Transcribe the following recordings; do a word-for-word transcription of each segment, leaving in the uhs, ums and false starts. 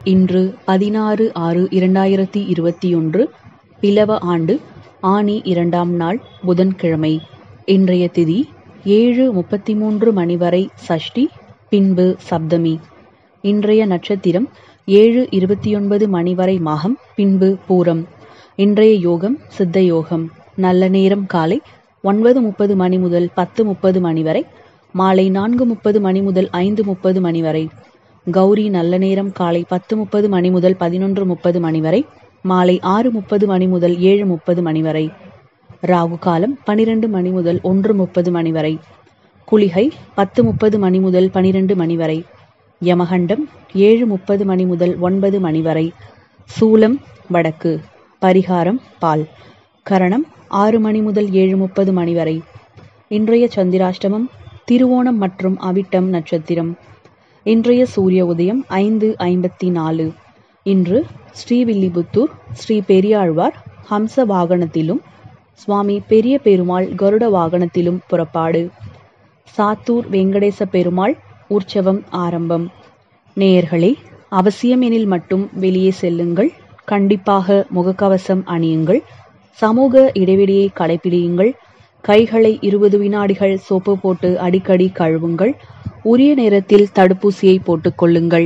இன்று பதினாறு ஆறு இரண்டாயிரத்தி இருபத்தி ஒன்று பிலவ ஆண்டு ஆனி இரண்டாம் நாள் புதன்கிழமை. இன்றைய திதி ஏழு முப்பத்தி மூன்று மணி வரை சஷ்டி, பின்பு சப்தமி. இன்றைய நட்சத்திரம் ஏழு இருபத்தி ஒன்பது மணி வரை மகம், பின்பு பூரம். இன்றைய யோகம் சித்த யோகம். நல்ல நேரம் காலை ஒன்பது முப்பது மணி முதல் பத்து முப்பது மணி வரை, மாலை நான்கு முப்பது மணி முதல் ஐந்து முப்பது மணி வரை. கௌரி நல்ல நேரம் காலை பத்து முப்பது மணி முதல் பதினொன்று முப்பது மணி வரை, மாலை ஆறு முப்பது மணி முதல் ஏழு முப்பது மணி வரை. ராகு காலம் பனிரெண்டு மணி முதல் ஒன்று முப்பது மணி வரை. குளிகை பத்து முப்பது மணி முதல் பனிரெண்டு மணி வரை. யமகண்டம் ஏழு முப்பது மணி முதல் ஒன்பது மணி வரை. சூலம் வடக்கு. பரிகாரம் பால். கரணம் ஆறு மணி முதல் ஏழு முப்பது மணி வரை. இன்றைய சந்திராஷ்டமம் திருவோணம் மற்றும் அவிட்டம் நட்சத்திரம். இன்றைய சூரிய உதயம் ஐந்து ஐம்பத்தி நாலு. இன்று ஸ்ரீவில்லிபுத்தூர் ஸ்ரீ பெரியாழ்வார் ஹம்ச வாகனத்திலும், சுவாமி பெரிய பெருமாள் கருட வாகனத்திலும் புறப்பாடு. சாத்தூர் வெங்கடேச பெருமாள் உற்சவம் ஆரம்பம். நேயர்களே, அவசியம் எனில் மட்டும் வெளியே செல்லுங்கள். கண்டிப்பாக முகக்கவசம் அணியுங்கள். சமூக இடைவெளியை கடைபிடியுங்கள். கைகளை இருபது வினாடிகள் சோப்பு போட்டு அடிக்கடி கழுவுங்கள். உரிய நேரத்தில் தடுப்பூசியை போட்டுக் கொள்ளுங்கள்.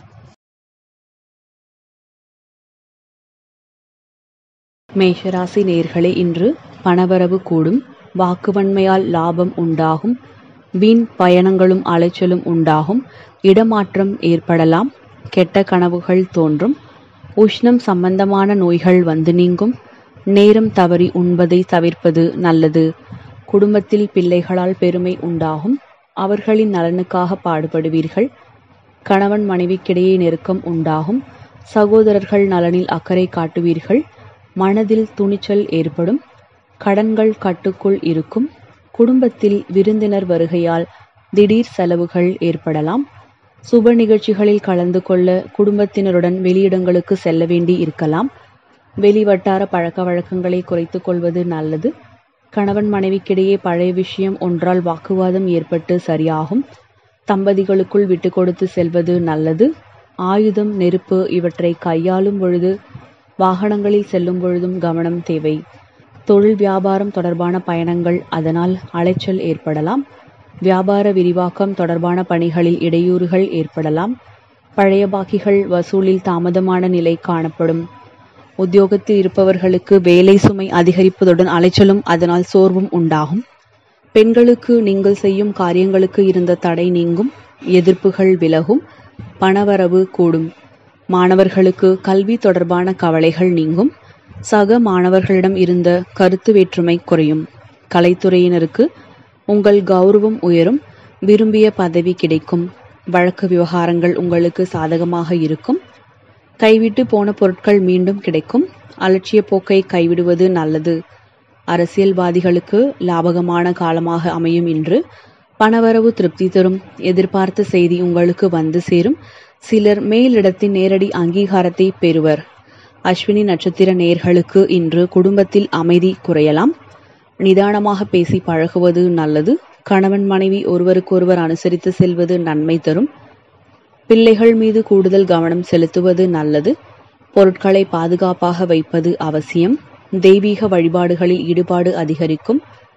மேஷராசி நேயர்களே, இன்று பணவரவு கூடும். வாக்குவன்மையால் லாபம் உண்டாகும். வீண் பயணங்களும் அலைச்சலும் உண்டாகும். இடமாற்றம் ஏற்படலாம். கெட்ட கனவுகள் தோன்றும். உஷ்ணம் சம்பந்தமான நோய்கள் வந்து நீங்கும். நேரம் தவறி உண்பதை தவிர்ப்பது நல்லது. குடும்பத்தில் பிள்ளைகளால் பெருமை உண்டாகும். அவர்களின் நலனுக்காக பாடுபடுவீர்கள். கணவன் மனைவிக்கிடையே நெருக்கம் உண்டாகும். சகோதரர்கள் நலனில் அக்கறை காட்டுவீர்கள். மனதில் துணிச்சல் ஏற்படும். கடன்கள் கட்டுக்குள் இருக்கும். குடும்பத்தில் விருந்தினர் வருகையால் திடீர் செலவுகள் ஏற்படலாம். சுப நிகழ்ச்சிகளில் கலந்து கொள்ள குடும்பத்தினருடன் வெளியிடங்களுக்கு செல்ல வேண்டி இருக்கலாம். வெளிவட்டார பழக்க வழக்கங்களை குறைத்துக் கொள்வது நல்லது. கணவன் மனைவிக்கிடையே பழைய விஷயம் ஒன்றால் வாக்குவாதம் ஏற்பட்டு சரியாகும். தம்பதிகளுக்குள் விட்டு கொடுத்து செல்வது நல்லது. ஆயுதம், நெருப்பு இவற்றை கையாளும் பொழுது, வாகனங்களில் செல்லும் பொழுதும் கவனம் தேவை. தொழில் வியாபாரம் தொடர்பான பயணங்கள், அதனால் அலைச்சல் ஏற்படலாம். வியாபார விரிவாக்கம் தொடர்பான பணிகளில் இடையூறுகள் ஏற்படலாம். பழைய பாக்கிகள் வசூலில் தாமதமான நிலை காணப்படும். உத்தியோகத்தில் இருப்பவர்களுக்கு வேலை சுமை அதிகரிப்பதுடன் அலைச்சலும் அதனால் சோர்வும் உண்டாகும். பெண்களுக்கு நீங்கள் செய்யும் காரியங்களுக்கு இருந்த தடை நீங்கும். எதிர்ப்புகள் விலகும். பணவரவு கூடும். மாணவர்களுக்கு கல்வி தொடர்பான கவலைகள் நீங்கும். சக மாணவர்களிடம் இருந்த கருத்து வேற்றுமை குறையும். கலைத்துறையினருக்கு உங்கள் கௌரவம் உயரும். விரும்பிய பதவி கிடைக்கும். வழக்கு விவகாரங்கள் உங்களுக்கு சாதகமாக இருக்கும். கைவிட்டு போன பொருட்கள் மீண்டும் கிடைக்கும். அலட்சிய போக்கை கைவிடுவது நல்லது. அரசியல்வாதிகளுக்கு லாபகமான காலமாக அமையும். இன்று பணவரவு திருப்தி தரும். எதிர்பார்த்த செய்தி உங்களுக்கு வந்து சேரும். சிலர் மேலிடத்தின் நேரடி அங்கீகாரத்தை பெறுவர். அஸ்வினி நட்சத்திர நேயர்களுக்கு இன்று குடும்பத்தில் அமைதி குறையலாம். நிதானமாக பேசி பழகுவது நல்லது. கணவன் மனைவி ஒருவருக்கொருவர் அனுசரித்து செல்வது நன்மை தரும். பிள்ளைகள் மீது கூடுதல் கவனம் செலுத்துவது நல்லது. பொருட்களை பாதுகாப்பாக வைப்பது அவசியம். தெய்வீக வழிபாடுகளில் ஈடுபாடு அதிகரிக்கும்.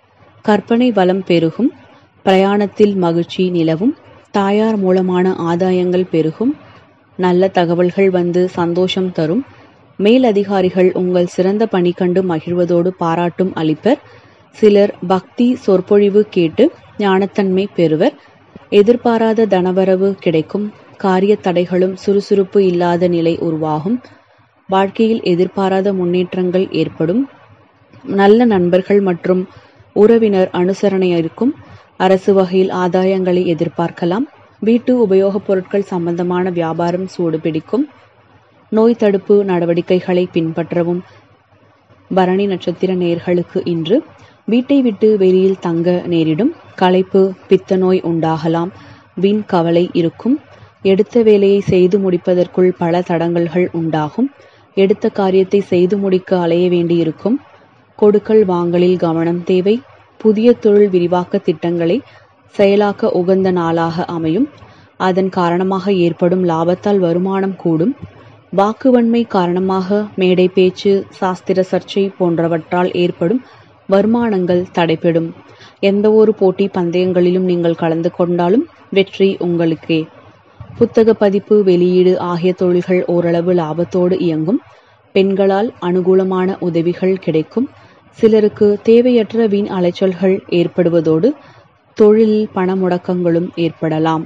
கற்பனை வளம் பெருகும். பிரயாணத்தில் மகிழ்ச்சி நிலவும். தாயார் மூலமான ஆதாயங்கள் பெருகும். நல்ல தகவல்கள் வந்து சந்தோஷம் தரும். மேலதிகாரிகள் உங்கள் சிறந்த பணி கண்டு மகிழ்வதோடு பாராட்டும் அளிப்பர். சிலர் பக்தி சொற்பொழிவு கேட்டு ஞானத்தன்மை பெறுவர். எதிர்பாராத தனவரவு கிடைக்கும். காரிய தடைகளும் சுறுசுறுப்பு இல்லாத நிலை உருவாகும். வாழ்க்கையில் எதிர்பாராத முன்னேற்றங்கள் ஏற்படும். நல்ல நண்பர்கள் மற்றும் உறவினர் அனுசரணை இருக்கும். அரசு வகையில் ஆதாயங்களை எதிர்பார்க்கலாம். வீட்டு உபயோகப் பொருட்கள் சம்பந்தமான வியாபாரம் சூடு பிடிக்கும். நோய் தடுப்பு நடவடிக்கைகளை பின்பற்றவும். பரணி நட்சத்திர நேயர்களுக்கு இன்று வீட்டை விட்டு வெளியில் தங்க நேரிடும். களைப்பு, பித்த நோய் உண்டாகலாம். வீண் கவலை இருக்கும். எடுத்த வேலையை செய்து முடிப்பதற்குள் பல தடங்கல்கள் உண்டாகும். எடுத்த காரியத்தை செய்து முடிக்க அலைய வேண்டியிருக்கும். கொடுக்கல் வாங்கலில் கவனம் தேவை. புதிய தொழில் விரிவாக்க திட்டங்களை செயலாக்க உகந்த நாளாக அமையும். அதன் காரணமாக ஏற்படும் லாபத்தால் வருமானம் கூடும். வாக்குவன்மை காரணமாக மேடை பேச்சு, சாஸ்திர சர்ச்சை போன்றவற்றால் ஏற்படும் வருமானங்கள் தடைபடும். எந்த ஒரு போட்டி பந்தயங்களிலும் நீங்கள் கலந்து கொண்டாலும் வெற்றி உங்களுக்கே. புத்தக பதிப்பு, வெளியீடு ஆகிய தொழில்கள் ஓரளவு லாபத்தோடு இயங்கும். பெண்களால் அனுகூலமான உதவிகள் கிடைக்கும். சிலருக்கு தேவையற்ற வீண் அலைச்சல்கள் ஏற்படுவதோடு தொழிலில் பண முடக்கங்களும் ஏற்படலாம்.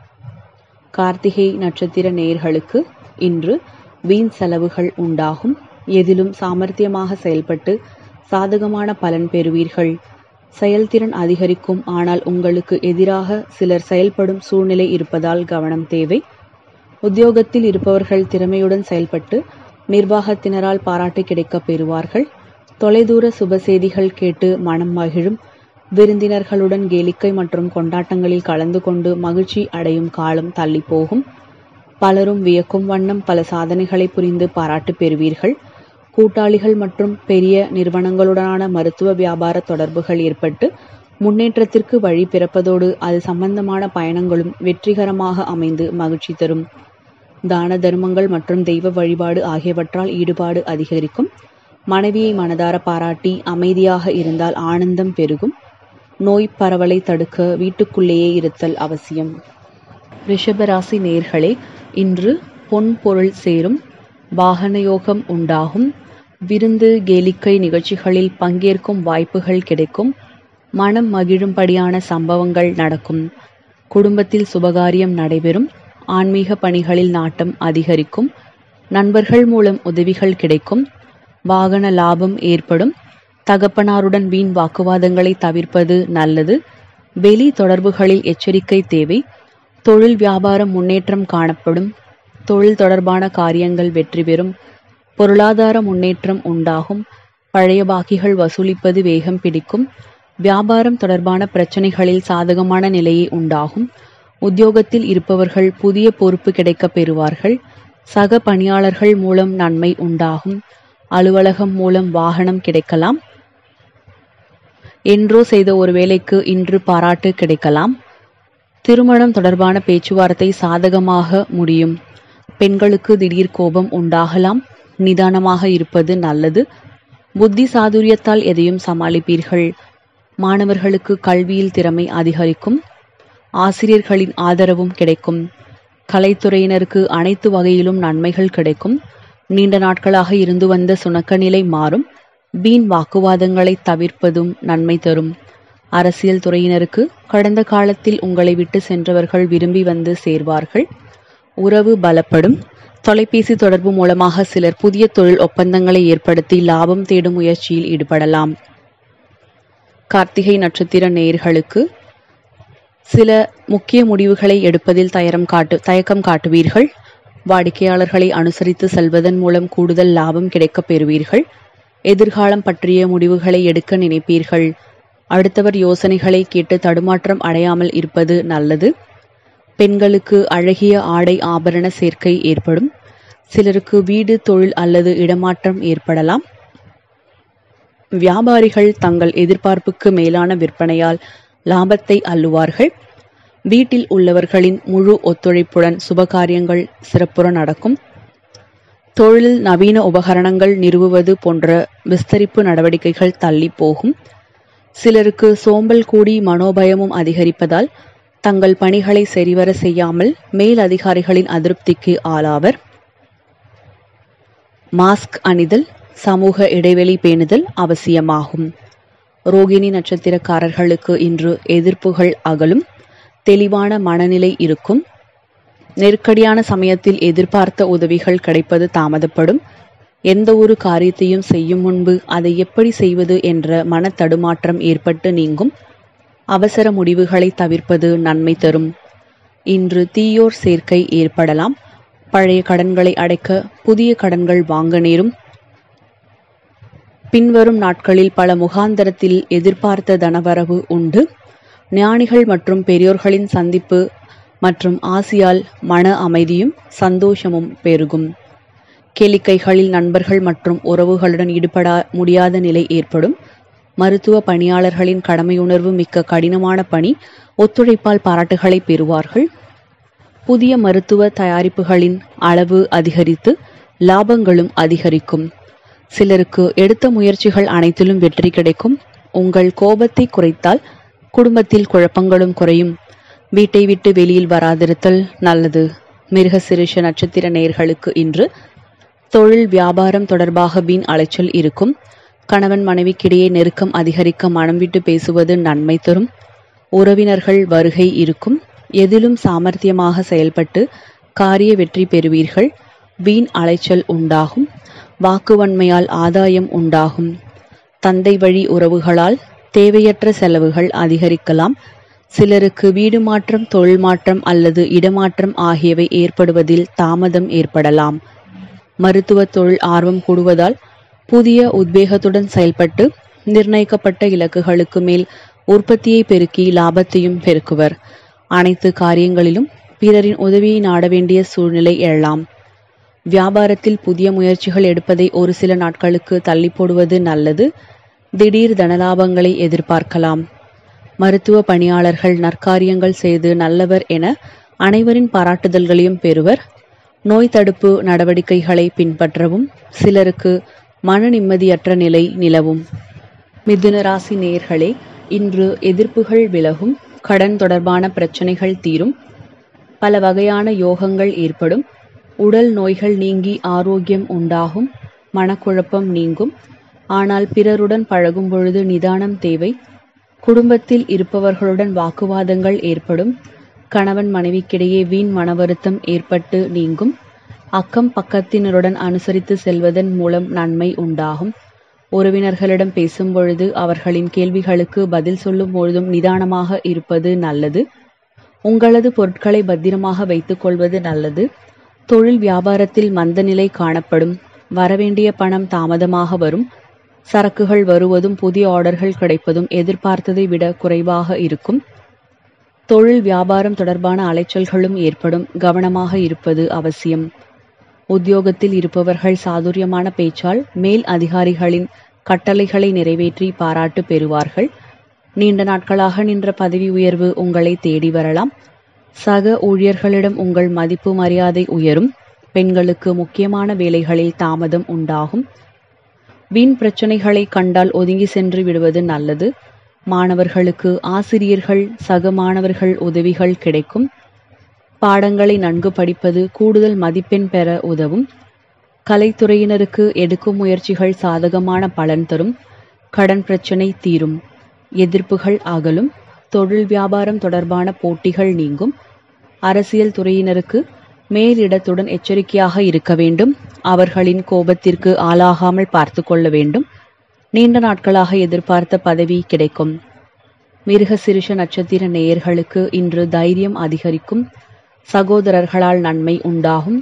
கார்த்திகை நட்சத்திர நேயர்களுக்கு இன்று வீண் செலவுகள் உண்டாகும். எதிலும் சாமர்த்தியமாக செயல்பட்டு சாதகமான பலன் பெறுவீர்கள். செயல்திறன் அதிகரிக்கும். ஆனால் உங்களுக்கு எதிராக சிலர் செயல்படும் சூழ்நிலை இருப்பதால் கவனம் தேவை. உத்தியோகத்தில் இருப்பவர்கள் திறமையுடன் செயல்பட்டு நிர்வாகத்தினரால் பாராட்டு கிடைக்கப் பெறுவார்கள். தொலைதூர சுப செய்திகள் கேட்டு மனம் மகிழும். விருந்தினர்களுடன் கேளிக்கை மற்றும் கொண்டாட்டங்களில் கலந்து கொண்டு மகிழ்ச்சி அடையும் காலம் தள்ளி போகும். பலரும் வியக்கும் வண்ணம் பல சாதனைகளை புரிந்து பாராட்டு பெறுவீர்கள். கூட்டாளிகள் மற்றும் பெரிய நிறுவனங்களுடனான மருத்துவ வியாபார தொடர்புகள் ஏற்பட்டு முன்னேற்றத்திற்கு வழி பிறப்பதோடு அது சம்பந்தமான பயணங்களும் வெற்றிகரமாக அமைந்து மகிழ்ச்சி தரும். தான தர்மங்கள் மற்றும் தெய்வ வழிபாடு ஆகியவற்றால் ஈடுபாடு அதிகரிக்கும். மனைவியை மனதார பாராட்டி அமைதியாக இருந்தால் ஆனந்தம் பெருகும். நோய் பரவலை தடுக்க வீட்டுக்குள்ளேயே இருத்தல் அவசியம். ரிஷபராசி நேயர்களே, இன்று பொன் பொருள் சேரும். வாகன யோகம் உண்டாகும். விருந்து, கேளிக்கை நிகழ்ச்சிகளில் பங்கேற்கும் வாய்ப்புகள் கிடைக்கும். மனம் மகிழும்படியான சம்பவங்கள் நடக்கும். குடும்பத்தில் சுபகாரியம் நடைபெறும். ஆன்மீக பணிகளில் நாட்டம் அதிகரிக்கும். நண்பர்கள் மூலம் உதவிகள் கிடைக்கும். வாகன லாபம் ஏற்படும். தகப்பனாருடன் வீண் வாக்குவாதங்களை தவிர்ப்பது நல்லது. வெளி தொடர்புகளில் எச்சரிக்கை தேவை. தொழில் வியாபாரம் முன்னேற்றம் காணப்படும். தொழில் தொடர்பான காரியங்கள் வெற்றி பெறும். பொருளாதார முன்னேற்றம் உண்டாகும். பழைய பாக்கிகள் வசூலிப்பது வேகம் பிடிக்கும். வியாபாரம் தொடர்பான பிரச்சனைகளில் சாதகமான நிலையை உண்டாகும். உத்தியோகத்தில் இருப்பவர்கள் புதிய பொறுப்பு கிடைக்கப் பெறுவார்கள். சக பணியாளர்கள் மூலம் நன்மை உண்டாகும். அலுவலகம் மூலம் வாகனம் கிடைக்கலாம். என்றோ செய்த ஒரு வேலைக்கு இன்று பாராட்டு கிடைக்கலாம். திருமணம் தொடர்பான பேச்சுவார்த்தை சாதகமாக முடியும். பெண்களுக்கு திடீர் கோபம் உண்டாகலாம். நிதானமாக இருப்பது நல்லது. புத்தி சாதுரியத்தால் எதையும் சமாளிப்பீர்கள். மாணவர்களுக்கு கல்வியில் திறமை அதிகரிக்கும். ஆசிரியர்களின் ஆதரவும் கிடைக்கும். கலைத்துறையினருக்கு அனைத்து வகையிலும் நன்மைகள் கிடைக்கும். நீண்ட நாட்களாக இருந்து வந்த சுணக்க நிலை மாறும். வீண் வாக்குவாதங்களை தவிர்ப்பதும் நன்மை தரும். அரசியல் துறையினருக்கு கடந்த காலத்தில் உங்களை விட்டு சென்றவர்கள் விரும்பி வந்து சேர்வார்கள். உறவு பலப்படும். தொலைபேசி தொடர்பு மூலமாக சிலர் புதிய தொழில் ஒப்பந்தங்களை ஏற்படுத்தி லாபம் தேடும் முயற்சியில் ஈடுபடலாம். கார்த்திகை நட்சத்திர நேயர்களுக்கு சில முக்கிய முடிவுகளை எடுப்பதில் தயரம் காட்டு தயக்கம் காட்டுவீர்கள். வாடிக்கையாளர்களை அனுசரித்து செல்வதன் மூலம் கூடுதல் லாபம் கிடைக்கப் பெறுவீர்கள். எதிர்காலம் பற்றிய முடிவுகளை எடுக்க நினைப்பீர்கள். அடுத்தவர் யோசனைகளை கேட்டு தடுமாற்றம் அடையாமல் இருப்பது நல்லது. பெண்களுக்கு அழகிய ஆடை ஆபரண சேர்க்கை ஏற்படும். சிலருக்கு வீடு, தொழில் அல்லது இடமாற்றம் ஏற்படலாம். வியாபாரிகள் தங்கள் எதிர்பார்ப்புக்கு மேலான விற்பனையால் லாபத்தை அள்ளுவார்கள். வீட்டில் உள்ளவர்களின் முழு ஒத்துழைப்புடன் சுபகாரியங்கள் சிறப்புற நடக்கும். தொழிலில் நவீன உபகரணங்கள் நிறுவுவது போன்ற விஸ்தரிப்பு நடவடிக்கைகள் தள்ளி போகும். சிலருக்கு சோம்பல் கூடி மனோபயமும் அதிகரிப்பதால் தங்கள் பணிகளை சரிவர செய்யாமல் மேல் அதிகாரிகளின் அதிருப்திக்கு ஆளாவர். மாஸ்க் அணிதல், சமூக இடைவெளி பேணுதல் அவசியமாகும். ரோகிணி நட்சத்திரக்காரர்களுக்கு இன்று எதிர்ப்புகள் அகலும். தெளிவான மனநிலை இருக்கும். நெருக்கடியான சமயத்தில் எதிர்பார்த்த உதவிகள் கிடைப்பது தாமதப்படும். எந்த ஒரு காரியத்தையும் செய்யும் முன்பு அதை எப்படி செய்வது என்ற மன தடுமாற்றம் ஏற்பட்டு நீங்கும். அவசர முடிவுகளை தவிர்ப்பது நன்மை தரும். இன்று தீயோர் சேர்க்கை ஏற்படலாம். பழைய கடன்களை அடைக்க புதிய கடன்கள் வாங்க நேரும். பின்வரும் நாட்களில் பல முகாந்தரத்தில் எதிர்பார்த்த தனவரவு உண்டு. ஞானிகள் மற்றும் பெரியோர்களின் சந்திப்பு மற்றும் ஆசியால் மன அமைதியும் சந்தோஷமும் பெருகும். கேளிக்கைகளில் நண்பர்கள் மற்றும் உறவுகளுடன் ஈடுபட முடியாத நிலை ஏற்படும். மருத்துவ பணியாளர்களின் கடமையுணர்வு மிக்க கடினமான பணி ஒத்துழைப்பால் பாராட்டுகளை பெறுவார்கள். புதிய மருத்துவ தயாரிப்புகளின் அளவு அதிகரித்து லாபங்களும் அதிகரிக்கும். சிலருக்கு எடுத்த முயற்சிகள் அனைத்திலும் வெற்றி கிடைக்கும். உங்கள் கோபத்தை குறைத்தால் குடும்பத்தில் குழப்பங்களும் குறையும். வீட்டை விட்டு வெளியில் வராதிருத்தல் நல்லது. மிருகசீரிஷ நட்சத்திர நேயர்களுக்கு இன்று தொழில் வியாபாரம் தொடர்பாக வீண் அலைச்சல் இருக்கும். கணவன் மனைவிக்கிடையே நெருக்கம் அதிகரிக்க மனம் விட்டு பேசுவது நன்மை தரும். உறவினர்கள் வருகை இருக்கும். எதிலும் சாமர்த்தியமாக செயல்பட்டு காரிய வெற்றி பெறுவீர்கள். வீண் அலைச்சல் உண்டாகும். வாக்குவன்மையால் ஆதாயம் உண்டாகும். தந்தை வழி உறவுகளால் தேவையற்ற செலவுகள் அதிகரிக்கலாம். சிலருக்கு வீடு மாற்றம், தொழில் மாற்றம் அல்லது இடமாற்றம் ஆகியவை ஏற்படுவதில் தாமதம் ஏற்படலாம். மருத்துவ தொழில் ஆர்வம் கூடுவதால் புதிய உத்வேகத்துடன் செயல்பட்டு நிர்ணயிக்கப்பட்ட இலக்குகளுக்கு மேல் உற்பத்தியை பெருக்கி லாபத்தையும் பெருக்குவர். அனைத்து காரியங்களிலும் பிறரின் உதவியை நாட வேண்டிய சூழ்நிலை எழலாம். வியாபாரத்தில் புதிய முயற்சிகள் எடுப்பதை ஒரு சில நாட்களுக்கு தள்ளி போடுவது நல்லது. திடீர் தனலாபங்களை எதிர்பார்க்கலாம். மருத்துவ பணியாளர்கள் நற்காரியங்கள் செய்து நல்லவர் என அனைவரின் பாராட்டுதல்களையும் பெறுவர். நோய் தடுப்பு நடவடிக்கைகளை பின்பற்றவும் சிலருக்கு மன நிம்மதியற்ற நிலை நிலவும். மிதுன ராசி நேயர்களே, இன்று எதிர்ப்புகள் விலகும். கடன் தொடர்பான பிரச்சனைகள் தீரும். பல வகையான யோகங்கள் ஏற்படும். உடல் நோய்கள் நீங்கி ஆரோக்கியம் உண்டாகும். மனக்குழப்பம் நீங்கும். ஆனால் பிறருடன் பழகும் பொழுது நிதானம் தேவை. குடும்பத்தில் இருப்பவர்களுடன் வாக்குவாதங்கள் ஏற்படும். கணவன் மனைவிக்கிடையே வீண் மனவருத்தம் ஏற்பட்டு நீங்கும். அக்கம் பக்கத்தினருடன் அனுசரித்து செல்வதன் மூலம் நன்மை உண்டாகும். உறவினர்களிடம் பேசும் பொழுது அவர்களின் கேள்விகளுக்கு பதில் சொல்லும் பொழுதும் நிதானமாக இருப்பது நல்லது. உங்களது பொருட்களை பத்திரமாக வைத்துக் கொள்வது நல்லது. தொழில் வியாபாரத்தில் மந்தநிலை காணப்படும். வரவேண்டிய பணம் தாமதமாக வரும். சரக்குகள் வருவதும் புதிய ஆர்டர்கள் கிடைப்பதும் எதிர்பார்த்ததை விட குறைவாக இருக்கும். தொழில் வியாபாரம் தொடர்பான அலைச்சல்களும் ஏற்படும். கவனமாக இருப்பது அவசியம். உத்தியோகத்தில் இருப்பவர்கள் சாதுரியமான பேச்சால் மேல் அதிகாரிகளின் கட்டளைகளை நிறைவேற்றி பாராட்டு பெறுவார்கள். நீண்ட நாட்களாக நின்ற பதவி உயர்வு உங்களை தேடி வரலாம். சக ஊழியர்களிடம் உங்கள் மதிப்பு மரியாதை உயரும். பெண்களுக்கு முக்கியமான வேலைகளில் தாமதம் உண்டாகும். வீண் பிரச்சனைகளை கண்டால் ஒதுங்கி சென்று விடுவது நல்லது. மாணவர்களுக்கு ஆசிரியர்கள், சக மாணவர்கள் உதவிகள் கிடைக்கும். பாடங்களை நன்கு படிப்பது கூடுதல் மதிப்பெண் பெற உதவும். கலைத்துறையினருக்கு எடுக்கும் முயற்சிகள் சாதகமான பலன் தரும். கடன் பிரச்சனை தீரும். எதிர்ப்புகள் அகலும். தொழில் வியாபாரம் தொடர்பான போட்டிகள் நீங்கும். அரசியல் துறையினருக்கு மேலிடத்துடன் எச்சரிக்கையாக இருக்க வேண்டும். அவர்களின் கோபத்திற்கு ஆளாகாமல் பார்த்து கொள்ள வேண்டும். நீண்ட நாட்களாக எதிர்பார்த்த பதவி கிடைக்கும். மிருகசீரிஷ நட்சத்திர நேயர்களுக்கு இன்று தைரியம் அதிகரிக்கும். சகோதரர்களால் நன்மை உண்டாகும்.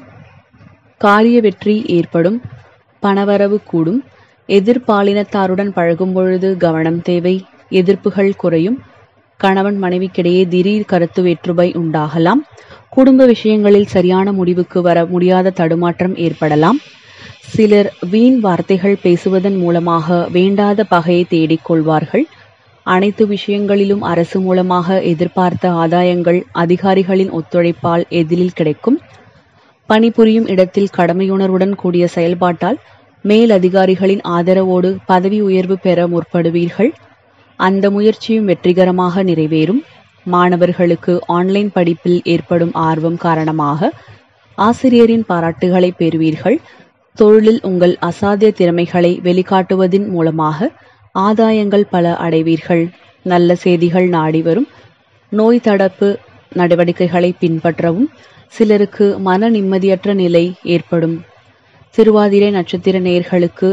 காரிய வெற்றி ஏற்படும். பணவரவு கூடும். எதிர்பாலினத்தாருடன் பழகும் பொழுது கவனம் தேவை. எதிர்ப்புகள் குறையும். கணவன் மனைவிக்கிடையே திடீர் கருத்து வேற்றுமை உண்டாகலாம். குடும்ப விஷயங்களில் சரியான முடிவுக்கு வர முடியாத தடுமாற்றம் ஏற்படலாம். சிலர் வீண் வார்த்தைகள் பேசுவதன் மூலமாக வேண்டாத பகையை தேடிக் கொள்வார்கள். அனைத்து விஷயங்களிலும் அரசு மூலமாக எதிர்பார்த்த ஆதாயங்கள் அதிகாரிகளின் ஒத்துழைப்பால் எதிரில் கிடைக்கும். பணிபுரியும் இடத்தில் கடமையுணர்வுடன் கூடிய செயல்பாட்டால் மேல் அதிகாரிகளின் ஆதரவோடு பதவி உயர்வு பெற முற்படுவீர்கள். அந்த முயற்சியும் வெற்றிகரமாக நிறைவேறும். மாணவர்களுக்கு ஆன்லைன் படிப்பில் ஏற்படும் ஆர்வம் காரணமாக ஆசிரியரின் பாராட்டுகளை பெறுவீர்கள். தொழிலில் உங்கள் அசாத்திய திறமைகளை வெளிக்காட்டுவதன் மூலமாக ஆதாயங்கள் பல அடைவீர்கள். நல்ல செய்திகள் நாடி வரும். நோய் தடுப்பு நடவடிக்கைகளை பின்பற்றவும் சிலருக்கு மன நிம்மதியற்ற நிலை ஏற்படும். திருவாதிரை நட்சத்திர நேயர்களுக்கு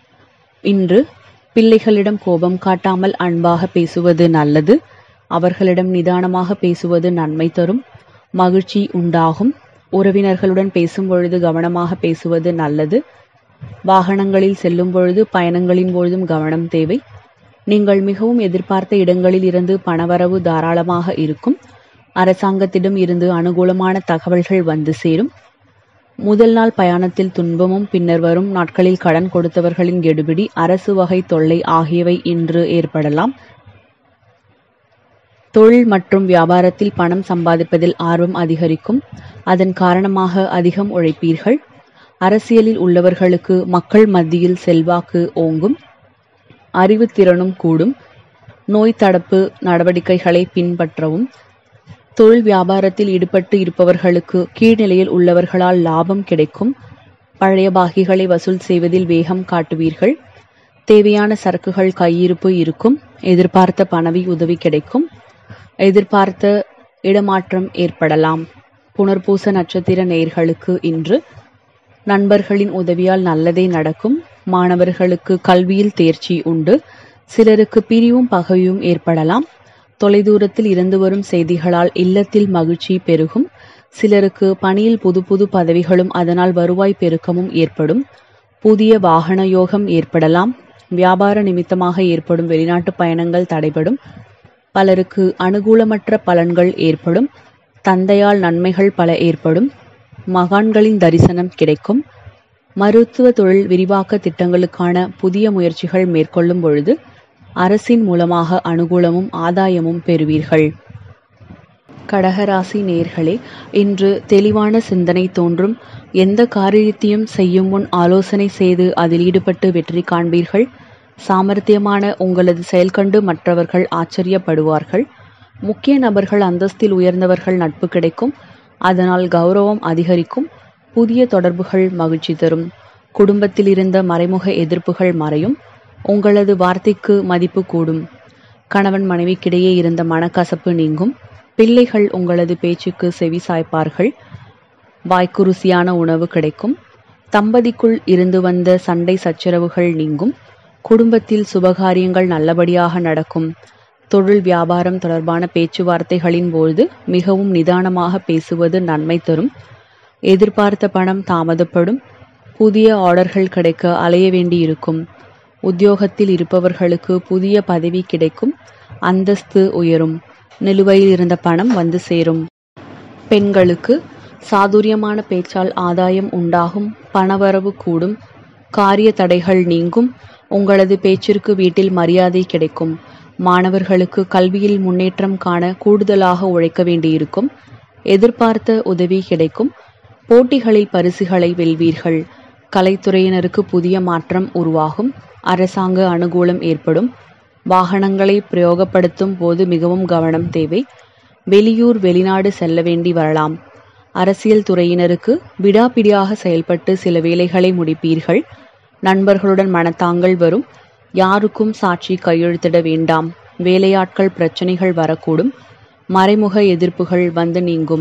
இன்று பிள்ளைகளிடம் கோபம் காட்டாமல் அன்பாக பேசுவது நல்லது. அவர்களிடம் நிதானமாக பேசுவது நன்மை தரும். மகிழ்ச்சி உண்டாகும். உறவினர்களுடன் பேசும் பொழுது கவனமாக பேசுவது நல்லது. வாகனங்களில் செல்லும் பொழுது பயணங்களின் பொழுதும் கவனம் தேவை. நீங்கள் மிகவும் எதிர்பார்த்த இடங்களில் இருந்து பணவரவு தாராளமாக இருக்கும். அரசாங்கத்திடம் இருந்து அனுகூலமான தகவல்கள் வந்து சேரும். முதல் நாள் பயணத்தில் துன்பமும் பின்னர் வரும் நாட்களில் கடன் கொடுத்தவர்களின் கெடுபிடி, அரசு வகை தொல்லை ஆகியவை இன்று ஏற்படலாம். தொழில் மற்றும் வியாபாரத்தில் பணம் சம்பாதிப்பதில் ஆர்வம் அதிகரிக்கும். அதன் காரணமாக அதிகம் உழைப்பீர்கள். அரசியலில் உள்ளவர்களுக்கு மக்கள் மத்தியில் செல்வாக்கு ஓங்கும். அறிவுத்திறனும் கூடும். நோய் தடுப்பு நடவடிக்கைகளை பின்பற்றவும். தொழில் வியாபாரத்தில் ஈடுபட்டு இருப்பவர்களுக்கு கீழ்நிலையில் உள்ளவர்களால் லாபம் கிடைக்கும். பழைய பாகிகளை வசூல் செய்வதில் வேகம் காட்டுவீர்கள். தேவையான சரக்குகள் கையிருப்பு இருக்கும். எதிர்பார்த்த பணவி உதவி கிடைக்கும். எதிர்பார்த்த இடமாற்றம் ஏற்படலாம். புனர்பூச நட்சத்திர நேயர்களுக்கு இன்று நண்பர்களின் உதவியால் நல்லதே நடக்கும். மாணவர்களுக்கு கல்வியில் தேர்ச்சி உண்டு. சிலருக்கு பிரிவும் பகையும் ஏற்படலாம். தொலைதூரத்தில் இருந்து வரும் செய்திகளால் இல்லத்தில் மகிழ்ச்சி பெருகும். சிலருக்கு பணியில் புது புது பதவிகளும் அதனால் வருவாய் பெருக்கமும் ஏற்படும். புதிய வாகன யோகம் ஏற்படலாம். வியாபார நிமித்தமாக ஏற்படும் வெளிநாட்டு பயணங்கள் தடைபடும். பலருக்கு அனுகூலமற்ற பலன்கள் ஏற்படும். தந்தையால் நன்மைகள் பல ஏற்படும். மகான்களின் தரிசனம் கிடைக்கும். மருத்துவ தொழில் விரிவாக்க திட்டங்களுக்கான புதிய முயற்சிகள் மேற்கொள்ளும் பொழுது அரசின் மூலமாக அனுகூலமும் ஆதாயமும் பெறுவீர்கள். கடகராசி நேயர்களே, இன்று தெளிவான சிந்தனை தோன்றும். எந்த காரியத்தையும் செய்யும் முன் ஆலோசனை செய்து அதில் ஈடுபட்டு வெற்றி காண்பீர்கள். சாமர்த்தியமான உங்களது செயல் கண்டு மற்றவர்கள் ஆச்சரியப்படுவார்கள். முக்கிய நபர்கள் அந்தஸ்தில் உயர்ந்தவர்கள் நட்பு கிடைக்கும். அதனால் கௌரவம் அதிகரிக்கும். புதிய தொடர்புகள் மகிழ்ச்சி தரும். குடும்பத்தில் இருந்த மறைமுக எதிர்ப்புகள் மறையும். உங்களது வார்த்தைக்கு மதிப்பு கூடும். கணவன் மனைவிக்கிடையே இருந்த மனக்கசப்பு நீங்கும். பிள்ளைகள் உங்களது பேச்சுக்கு செவி சாய்ப்பார்கள். வாய்க்கு ருசியான உணவு கிடைக்கும். தம்பதிக்குள் இருந்து வந்த சண்டை சச்சரவுகள் நீங்கும். குடும்பத்தில் சுபகாரியங்கள் நல்லபடியாக நடக்கும். தொழில் வியாபாரம் தொடர்பான பேச்சுவார்த்தைகளின் போது மிகவும் நிதானமாக பேசுவது நன்மை தரும். எதிர்பார்த்த பணம் தாமதப்படும். புதிய ஆர்டர்கள் கிடைக்க அலைய வேண்டியிருக்கும். உத்தியோகத்தில் இருப்பவர்களுக்கு புதிய பதவி கிடைக்கும். அந்தஸ்து உயரும். நிலுவையில் இருந்த பணம் வந்து சேரும். பெண்களுக்கு சாதுரியமான பேச்சால் ஆதாயம் உண்டாகும். பணவரவு கூடும். காரிய தடைகள் நீங்கும். உங்களது பேச்சிற்கு வீட்டில் மரியாதை கிடைக்கும். மாணவர்களுக்கு கல்வியில் முன்னேற்றம் காண கூடுதலாக உழைக்க வேண்டியிருக்கும். எதிர்பார்த்த உதவி கிடைக்கும். போட்டிகளில் பரிசுகளை வெல்வீர்கள். கலைத்துறையினருக்கு புதிய மாற்றம் உருவாகும். அரசாங்க அனுகூலம் ஏற்படும். வாகனங்களை பிரயோகப்படுத்தும் போது மிகவும் கவனம் தேவை. வெளியூர் வெளிநாடு செல்ல வேண்டி வரலாம். அரசியல் துறையினருக்கு விடாப்பிடியாக செயல்பட்டு சில வேலைகளை முடிப்பீர்கள். நண்பர்களுடன் மனத்தாங்கள் வரும். யாருக்கும் சாட்சி கையெழுத்திட வேண்டாம். வேலையாட்கள் பிரச்சனைகள் வரக்கூடும். மறைமுக எதிர்ப்புகள் வந்து நீங்கும்.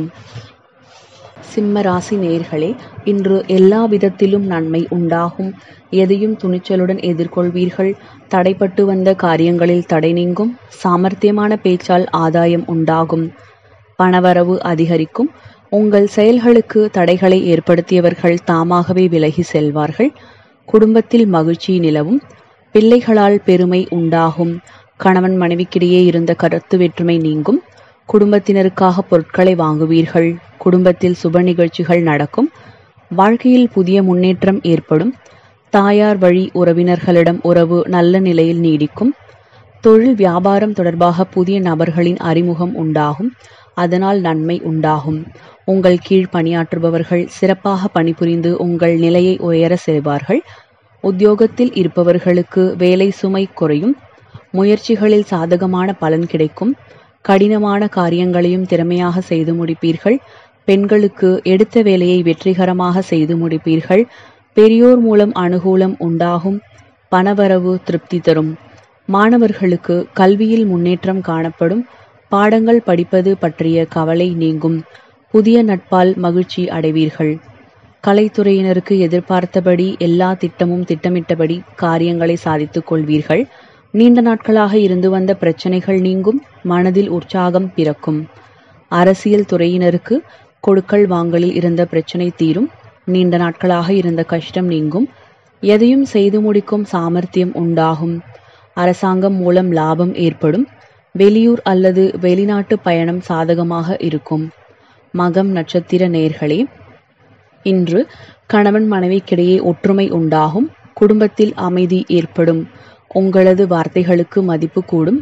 சிம்ம ராசி நேயர்களே, இன்று எல்லா விதத்திலும் நன்மை உண்டாகும். எதையும் துணிச்சலுடன் எதிர்கொள்வீர்கள். தடைப்பட்டு வந்த காரியங்களில் தடை நீங்கும். சாமர்த்தியமான பேச்சால் ஆதாயம் உண்டாகும். பணவரவு அதிகரிக்கும். உங்கள் செயல்களுக்கு தடைகளை ஏற்படுத்தியவர்கள் தாமாகவே விலகி செல்வார்கள். குடும்பத்தில் மகிழ்ச்சி நிலவும். பிள்ளைகளால் பெருமை உண்டாகும். கணவன் மனைவிக்கிடையே இருந்த கருத்து வேற்றுமை நீங்கும். குடும்பத்தினருக்காக பொருட்களை வாங்குவீர்கள். குடும்பத்தில் சுப நிகழ்ச்சிகள் நடக்கும். வாழ்க்கையில் புதிய முன்னேற்றம் ஏற்படும். தாயார் வழி உறவினர்களிடம் உறவு நல்ல நிலையில் நீடிக்கும். தொழில் வியாபாரம் தொடர்பாக புதிய நபர்களின் அறிமுகம் உண்டாகும். அதனால் நன்மை உண்டாகும். உங்கள் கீழ் பணியாற்றுபவர்கள் சிறப்பாக பணிபுரிந்து உங்கள் நிலையை உயர செய்வார்கள். உத்தியோகத்தில் இருப்பவர்களுக்கு வேலை சுமை குறையும். முயற்சிகளில் சாதகமான பலன் கிடைக்கும். கடினமான காரியங்களையும் திறமையாக செய்து முடிப்பீர்கள். பெண்களுக்கு எடுத்த வேலையை வெற்றிகரமாக செய்து முடிப்பீர்கள். பெரியோர் மூலம் அனுகூலம் உண்டாகும். பணவரவு திருப்தி தரும். மாணவர்களுக்கு கல்வியில் முன்னேற்றம் காணப்படும். பாடங்கள் படிப்பது பற்றிய கவலை நீங்கும். புதிய நட்பால் மகிழ்ச்சி அடைவீர்கள். கலைத்துறையினருக்கு எதிர்பார்த்தபடி எல்லா திட்டமும் திட்டமிட்டபடி காரியங்களை சாதித்துக் கொள்வீர்கள். நீண்ட நாட்களாக இருந்து வந்த பிரச்சனைகள் நீங்கும். மனதில் உற்சாகம் பிறக்கும். அரசியல் துறையினருக்கு கொடுக்கல் வாங்கலில் இருந்த பிரச்சனை தீரும். நீண்ட நாட்களாக இருந்த கஷ்டம் நீங்கும். எதையும் செய்து முடிக்கும் சாமர்த்தியம் உண்டாகும். அரசாங்கம் மூலம் லாபம் ஏற்படும். வெளியூர் அல்லது வெளிநாட்டு பயணம் சாதகமாக இருக்கும். மகம் நட்சத்திர நேயர்களே, இன்று கணவன் மனைவிக்கிடையே ஒற்றுமை உண்டாகும். குடும்பத்தில் அமைதி ஏற்படும். உங்களது வார்த்தைகளுக்கு மதிப்பு கூடும்.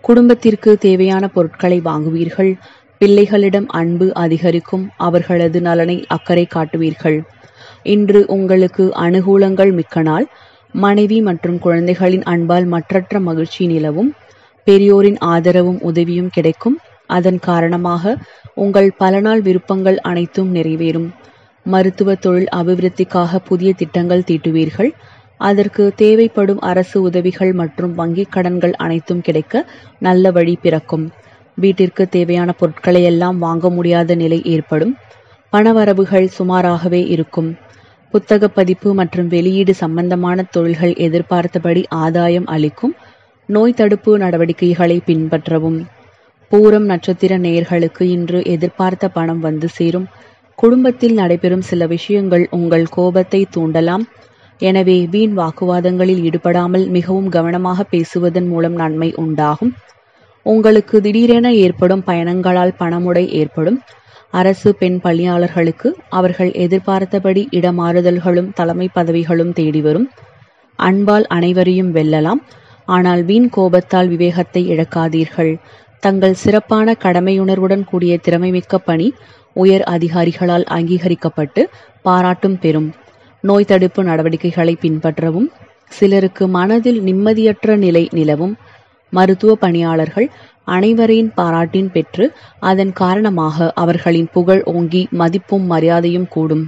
குடும்பத்திற்கு தேவையான பொருட்களை வாங்குவீர்கள். பிள்ளைகளிடம் அன்பு அதிகரிக்கும். அவர்களது நலனில் அக்கறை காட்டுவீர்கள். இன்று உங்களுக்கு அனுகூலங்கள் மிக்க நாள். மனைவி மற்றும் குழந்தைகளின் அன்பால் மற்றற்ற மகிழ்ச்சி நிலவும். பெரியோரின் ஆதரவும் உதவியும் கிடைக்கும். அதன் காரணமாக உங்கள் பல நாள் விருப்பங்கள் அனைத்தும் நிறைவேறும். மருத்துவ தொழில் அபிவிருத்திக்காக புதிய திட்டங்கள் தீட்டுவீர்கள். அதற்கு தேவைப்படும் அரசு உதவிகள் மற்றும் வங்கிக் கடன்கள் அனைத்தும் கிடைக்க நல்ல வழி பிறக்கும். வீட்டிற்கு தேவையான பொருட்களை எல்லாம் வாங்க முடியாத நிலை ஏற்படும். பணவரவுகள் சுமாராகவே இருக்கும். புத்தக பதிப்பு மற்றும் வெளியீடு சம்பந்தமான தொழில்கள் எதிர்பார்த்தபடி ஆதாயம் அளிக்கும். நோய் தடுப்பு நடவடிக்கைகளை பின்பற்றவும். பூரம் நட்சத்திர நேயர்களுக்கு இன்று எதிர்பார்த்த பணம் வந்து சேரும். குடும்பத்தில் நடைபெறும் சில விஷயங்கள் உங்கள் கோபத்தை தூண்டலாம். எனவே வீண் வாக்குவாதங்களில் ஈடுபடாமல் மிகவும் கவனமாக பேசுவதன் மூலம் நன்மை உண்டாகும். உங்களுக்கு திடீரென ஏற்படும் பயணங்களால் பணமுடை ஏற்படும். அரசு பெண் பணியாளர்களுக்கு அவர்கள் எதிர்பார்த்தபடி இடமாறுதல்களும் தலைமை பதவிகளும் தேடி வரும். அன்பால் அனைவரையும் வெல்லலாம். ஆனால் வீண் கோபத்தால் விவேகத்தை இழக்காதீர்கள். தங்கள் சிறப்பான கடமையுணர்வுடன் கூடிய திறமைமிக்க பணி உயர் அதிகாரிகளால் அங்கீகரிக்கப்பட்டு பாராட்டும் பெறும். நோய் தடுப்பு நடவடிக்கைகளை பின்பற்றவும். சிலருக்கு மனதில் நிம்மதியற்ற நிலை நிலவும். மருத்துவ பணியாளர்கள் அனைவரின் பாராட்டின் பெற்று அதன் காரணமாக அவர்களின் புகழ் ஓங்கி மதிப்பும் மரியாதையும் கூடும்.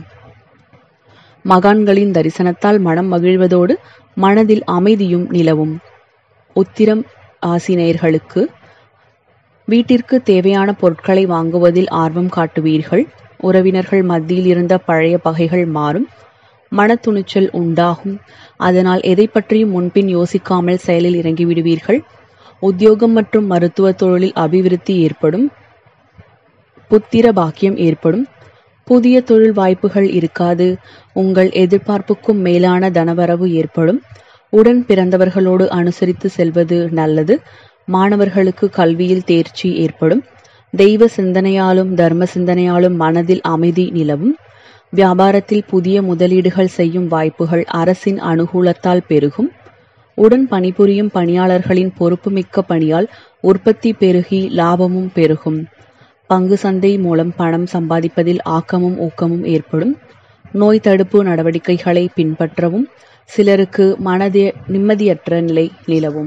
மகான்களின் தரிசனத்தால் மனம் மகிழ்வதோடு மனதில் அமைதியும் நிலவும். உத்திரம் ஆசிரியர்களுக்கு வீட்டிற்கு தேவையான பொருட்களை வாங்குவதில் ஆர்வம் காட்டுவீர்கள். உறவினர்கள் மத்தியில் இருந்த பழைய பகைகள் மாறும். மனத்துணிச்சல் உண்டாகும். அதனால் எதை பற்றியும் முன்பின் யோசிக்காமல் செயலில் இறங்கிவிடுவீர்கள். உத்தியோகம் மற்றும் மருத்துவ தொழிலில் அபிவிருத்தி ஏற்படும். புத்திர பாக்கியம் ஏற்படும். புதிய தொழில் வாய்ப்புகள் இருக்காது. உங்கள் எதிர்பார்ப்புக்கும் மேலான தனவரவு ஏற்படும். உடன் பிறந்தவர்களோடு அனுசரித்து செல்வது நல்லது. மாணவர்களுக்கு கல்வியில் தேர்ச்சி ஏற்படும். தெய்வ சிந்தனையாலும் தர்ம சிந்தனையாலும் மனதில் அமைதி நிலவும். வியாபாரத்தில் புதிய முதலீடுகள் செய்யும் வாய்ப்புகள் அரசின் அனுகூலத்தால் பெருகும். உடன் பணிபுரியும் பணியாளர்களின் பொறுப்புமிக்க பணியால் உற்பத்தி பெருகி லாபமும் பெருகும். பங்கு சந்தை மூலம் பணம் சம்பாதிப்பதில் ஆக்கமும் ஊக்கமும் ஏற்படும். நோய் தடுப்பு நடவடிக்கைகளை பின்பற்றவும். சிலருக்கு மனதே நிம்மதியற்ற நிலை நிலவும்.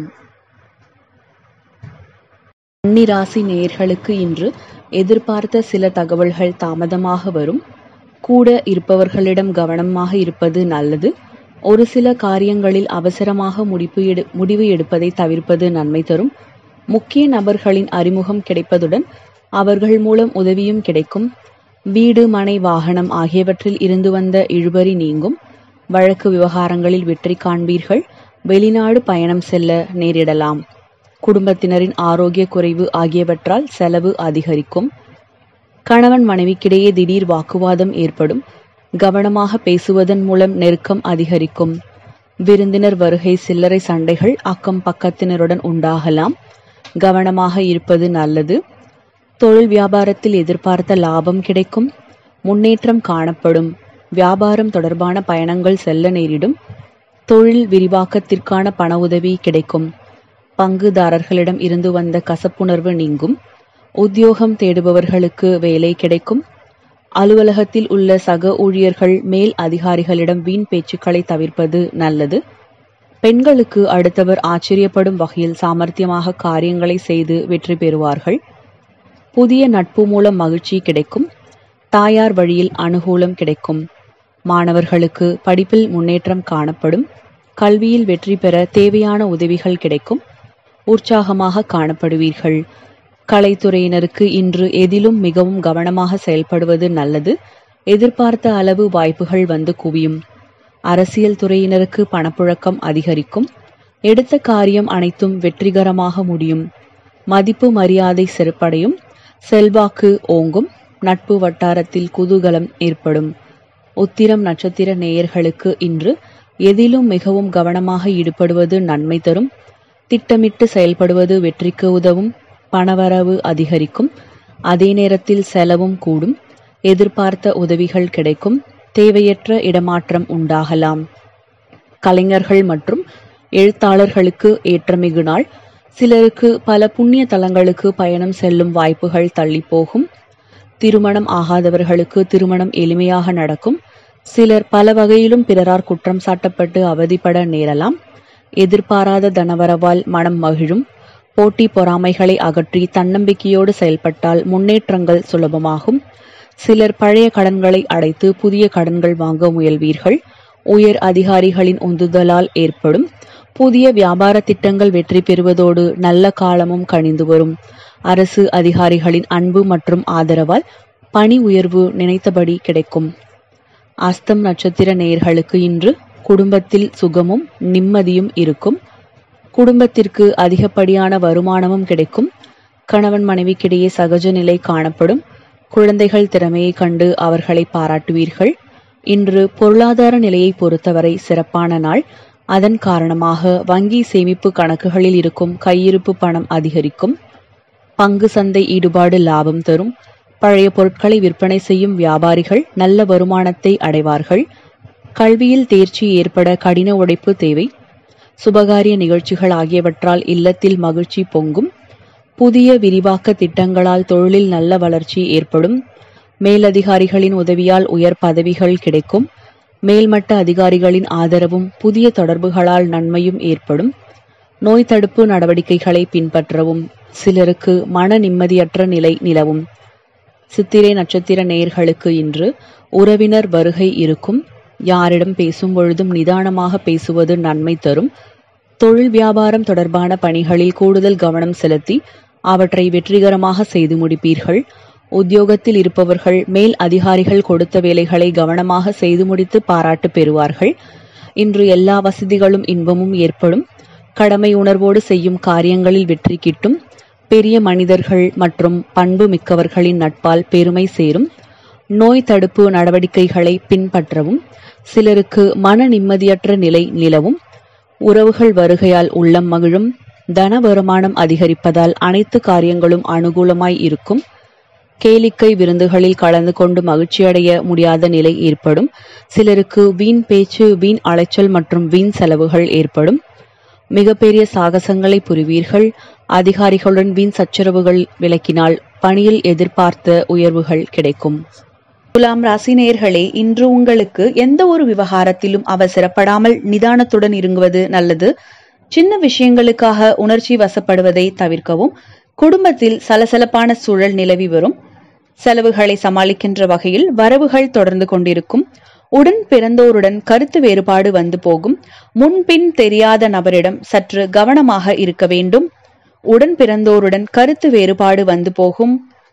கன்னிராசி நேயர்களுக்கு இன்று எதிர்பார்த்த சில தகவல்கள் தாமதமாக வரும். கூட இருப்பவர்களிடம் கவனமாக இருப்பது நல்லது. ஒரு சில காரியங்களில் அவசரமாக முடிவு எடு முடிவு எடுப்பதை தவிர்ப்பது நன்மை தரும். முக்கிய நபர்களின் அறிமுகம் கிடைப்பதுடன் அவர்கள் மூலம் உதவியும் கிடைக்கும். வீடு மனை வாகனம் ஆகியவற்றில் இருந்து வந்த இழுபறி நீங்கும். வழக்கு விவகாரங்களில் வெற்றி காண்பீர்கள். வெளிநாடு பயணம் செல்ல நேரிடலாம். குடும்பத்தினரின் ஆரோக்கிய குறைவு ஆகியவற்றால் செலவு அதிகரிக்கும். கணவன் மனைவிக்கிடையே திடீர் வாக்குவாதம் ஏற்படும். கவனமாக பேசுவதன் மூலம் நெருக்கம் அதிகரிக்கும். விருந்தினர் வருகை சில்லறை சண்டைகள் அக்கம் பக்கத்தினருடன் உண்டாகலாம். கவனமாக இருப்பது நல்லது. தொழில் வியாபாரத்தில் எதிர்பார்த்த லாபம் கிடைக்கும். முன்னேற்றம் காணப்படும். வியாபாரம் தொடர்பான பயணங்கள் செல்ல நேரிடும். தொழில் விரிவாக்கத்திற்கான பண உதவி கிடைக்கும். பங்குதாரர்களிடம் இருந்து வந்த கசப்புணர்வு நீங்கும். உத்தியோகம் தேடுபவர்களுக்கு வேலை கிடைக்கும். அலுவலகத்தில் உள்ள சக ஊழியர்கள் மேல் அதிகாரிகளிடம் வீண் பேச்சுக்களை தவிர்ப்பது நல்லது. பெண்களுக்கு அடுத்தவர் ஆச்சரியப்படும் வகையில் சாமர்த்தியமாக காரியங்களை செய்து வெற்றி பெறுவார்கள். புதிய நட்பு மூலம் மகிழ்ச்சி கிடைக்கும். தாயார் வழியில் அனுகூலம் கிடைக்கும். மாணவர்களுக்கு படிப்பில் முன்னேற்றம் காணப்படும். கல்வியில் வெற்றி பெற தேவையான உதவிகள் கிடைக்கும். உற்சாகமாக காணப்படுவீர்கள். கலைத்துறையினருக்கு இன்று எதிலும் மிகவும் கவனமாக செயல்படுவது நல்லது. எதிர்பார்த்த அளவு வாய்ப்புகள் வந்து குவியும். அரசியல் துறையினருக்கு பணப்புழக்கம் அதிகரிக்கும். எடுத்த காரியம் அனைத்தும் வெற்றிகரமாக முடியும். மதிப்பு மரியாதை சிறப்படையும். செல்வாக்கு ஓங்கும். நட்பு வட்டாரத்தில் குதூகலம் ஏற்படும். உத்திரம் நட்சத்திர நேயர்களுக்கு இன்று எதிலும் மிகவும் கவனமாக ஈடுபடுவது நன்மை தரும். திட்டமிட்டு செயல்படுவது வெற்றிக்கு உதவும். பணவரவு அதிகரிக்கும். அதே நேரத்தில் செலவும் கூடும். எதிர்பார்த்த உதவிகள் கிடைக்கும். தேவையற்ற இடமாற்றம் உண்டாகலாம். கலைஞர்கள் மற்றும் எழுத்தாளர்களுக்கு ஏற்றமிகு நாள். சிலருக்கு பல புண்ணிய தலங்களுக்கு பயணம் செல்லும் வாய்ப்புகள் தள்ளி போகும். திருமணம் ஆகாதவர்களுக்கு திருமணம் எளிமையாக நடக்கும். சிலர் பல வகையிலும் பிறரால் குற்றம் சாட்டப்பட்டு அவதிப்பட நேரலாம். எதிர்பாராத தனவரவால் மனம் மகிழும். போட்டி பொறாமைகளை அகற்றி தன்னம்பிக்கையோடு செயல்பட்டால் முன்னேற்றங்கள் சுலபமாகும். சிலர் பழைய கடன்களை அடைத்து புதிய கடன்கள் வாங்க முயல்வீர்கள். உயர் அதிகாரிகளின் உந்துதலால் ஏற்படும் புதிய வியாபார திட்டங்கள் வெற்றி பெறுவதோடு நல்ல காலமும் கனிந்து வரும். அரசு அதிகாரிகளின் அன்பு மற்றும் ஆதரவால் பணி உயர்வு நினைத்தபடி கிடைக்கும். அஸ்தம் நட்சத்திர நேயர்களுக்கு இன்று குடும்பத்தில் சுகமும் நிம்மதியும் இருக்கும். குடும்பத்திற்கு அதிகப்படியான வருமானமும் கிடைக்கும். கணவன் மனைவிக்கிடையே சகஜ நிலை காணப்படும். குழந்தைகள் திறமையை கண்டு அவர்களை பாராட்டுவீர்கள். இன்று பொருளாதார நிலையை பொறுத்தவரை சிறப்பான நாள். அதன் காரணமாக வங்கி சேமிப்பு கணக்குகளில் இருக்கும் கையிருப்பு பணம் அதிகரிக்கும். பங்கு சந்தை ஈடுபாடு லாபம் தரும். பழைய பொருட்களை விற்பனை செய்யும் வியாபாரிகள் நல்ல வருமானத்தை அடைவார்கள். கல்வியில் தேர்ச்சி ஏற்பட கடின உழைப்பு தேவை. சுபகாரிய நிகழ்ச்சிகள் ஆகியவற்றால் இல்லத்தில் மகிழ்ச்சி பொங்கும். புதிய விரிவாக்க திட்டங்களால் தொழிலில் நல்ல வளர்ச்சி ஏற்படும். மேலதிகாரிகளின் உதவியால் உயர் பதவிகள் கிடைக்கும். மேல்மட்ட அதிகாரிகளின் ஆதரவும் புதிய தொடர்புகளால் நன்மையும் ஏற்படும். நோய் தடுப்பு நடவடிக்கைகளை பின்பற்றவும். சிலருக்கு மன நிம்மதியற்ற நிலை நிலவும். சித்திரை நட்சத்திர நேயர்களுக்கு இன்று உறவினர் வருகை இருக்கும். யாரிடம் பேசும் பொழுதும் நிதானமாக பேசுவது நன்மை தரும். தொழில் வியாபாரம் தொடர்பான பணிகளில் கூடுதல் கவனம் செலுத்தி அவற்றை வெற்றிகரமாக செய்து முடிப்பீர்கள். உத்தியோகத்தில் இருப்பவர்கள் மேல் அதிகாரிகள் கொடுத்த வேலைகளை கவனமாக செய்து முடித்து பாராட்டு பெறுவார்கள். இன்று எல்லா வசதிகளும் இன்பமும் ஏற்படும். கடமை உணர்வோடு செய்யும் காரியங்களில் வெற்றி கிட்டும். பெரிய மனிதர்கள் மற்றும் பண்பு மிக்கவர்களின் நட்பால் பெருமை சேரும். நோய் தடுப்பு நடவடிக்கைகளை பின்பற்றவும். சிலருக்கு மன நிம்மதியற்ற நிலை நிலவும். உறவுகள் வருகையால் உள்ளம் மகிழும். தன வருமானம் அதிகரிப்பதால் அனைத்து காரியங்களும் அனுகூலமாய் இருக்கும். கேளிக்கை விருந்துகளில் கலந்து கொண்டு மகிழ்ச்சியடைய முடியாத நிலை ஏற்படும். சிலருக்கு வீண் பேச்சு, வீண் அலைச்சல் மற்றும் வீண் செலவுகள் ஏற்படும். மிகப்பெரிய சாகசங்களை புரிவீர்கள். அதிகாரிகளுடன் வீண் சச்சரவுகள் விலக்கினால் பணியில் எதிர்பார்த்த உயர்வுகள் கிடைக்கும். துலாம் ராசி நேயர்களே, இன்று உங்களுக்கு எந்த ஒரு விவகாரத்திலும் அவசரப்படாமல் நிதானத்துடன் இருங்குவது நல்லது. சின்ன விஷயங்களுக்காக உணர்ச்சி வசப்படுவதை தவிர்க்கவும். குடும்பத்தில் சலசலப்பான சூழல் நிலவி வரும். செலவுகளை சமாளிக்கின்ற வகையில் வரவுகள் தொடர்ந்து கொண்டிருக்கும். உடன் பிறந்தோருடன் கருத்து வேறுபாடு வந்து போகும். முன்பின் தெரியாத நபரிடம் சற்று கவனமாக இருக்க வேண்டும். உடன் பிறந்தோருடன் கருத்து வேறுபாடு வந்து போகும்.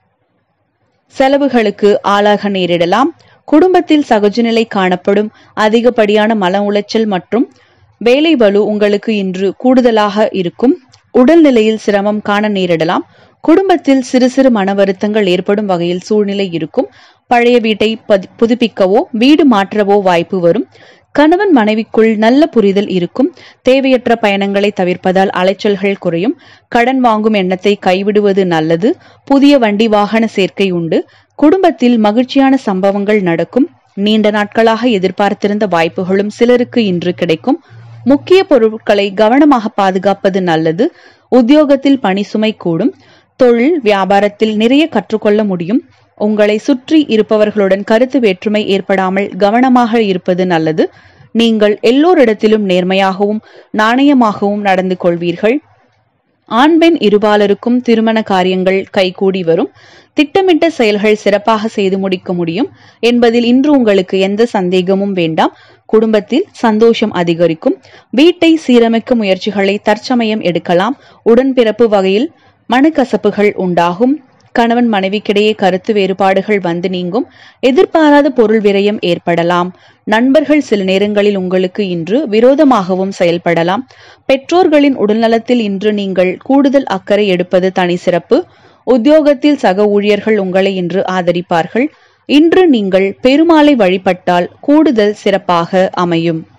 செலவுகளுக்கு ஆளாக நேரிடலாம். குடும்பத்தில் சகஜநிலை காணப்படும். அதிகப்படியான மன உளைச்சல் மற்றும் வேலை பளு உங்களுக்கு இன்று கூடுதலாக இருக்கும். உடல்நிலையில் சிரமம் காண நேரிடலாம். குடும்பத்தில் சிறு சிறு மன வருத்தங்கள் ஏற்படும் வகையில் சூழ்நிலை இருக்கும். பழைய வீட்டை புதுப்பிக்கவோ வீடு மாற்றவோ வாய்ப்பு வரும். கணவன் மனைவிக்குள் நல்ல புரிதல் இருக்கும். தேவையற்ற பயணங்களை தவிர்ப்பதால் அலைச்சல்கள் குறையும். கடன் வாங்கும் எண்ணத்தை கைவிடுவது நல்லது. புதிய வண்டி வாகன சேர்க்கை உண்டு. குடும்பத்தில் மகிழ்ச்சியான சம்பவங்கள் நடக்கும். நீண்ட நாட்களாக எதிர்பார்த்திருந்த வாய்ப்புகளும் சிலருக்கு இன்று கிடைக்கும். முக்கிய பொருட்களை கவனமாக பாதுகாப்பது நல்லது. உத்தியோகத்தில் பணி சுமை கூடும். தொழில் வியாபாரத்தில் நிறைய கற்றுக்கொள்ள முடியும். உங்களை சுற்றி இருப்பவர்களுடன் கருத்து வேற்றுமை ஏற்படாமல் கவனமாக இருப்பது நல்லது. நீங்கள் எல்லோரிடத்திலும் நேர்மையாகவும் நாணயமாகவும் நடந்து கொள்வீர்கள். ஆண் பெண் இருபாலருக்கும் திருமண காரியங்கள் கைகூடி வரும். திட்டமிட்ட செயல்கள் சிறப்பாக செய்து முடிக்க முடியும் என்பதில் இன்று உங்களுக்கு எந்த சந்தேகமும் வேண்டாம். குடும்பத்தில் சந்தோஷம் அதிகரிக்கும். வீட்டை சீரமைக்கும் முயற்சிகளை தற்சமயம் எடுக்கலாம். உடன்பிறப்பு வகையில் மனக்கசப்புகள் உண்டாகும். கணவன் மனைவிக்கிடையே கருத்து வேறுபாடுகள் வந்து நீங்கும். எதிர்பாராத பொருள் விரயம் ஏற்படலாம். நண்பர்கள் சில நேரங்களில் உங்களுக்கு இன்று விரோதமாகவும் செயல்படலாம். பெற்றோர்களின் உடல்நலத்தில் இன்று நீங்கள் கூடுதல் அக்கறை எடுப்பது தனி சிறப்பு. உத்தியோகத்தில் சக ஊழியர்கள் உங்களை இன்று ஆதரிப்பார்கள். இன்று நீங்கள் பெருமாளை வழிபட்டால் கூடுதல் சிறப்பாக அமையும்.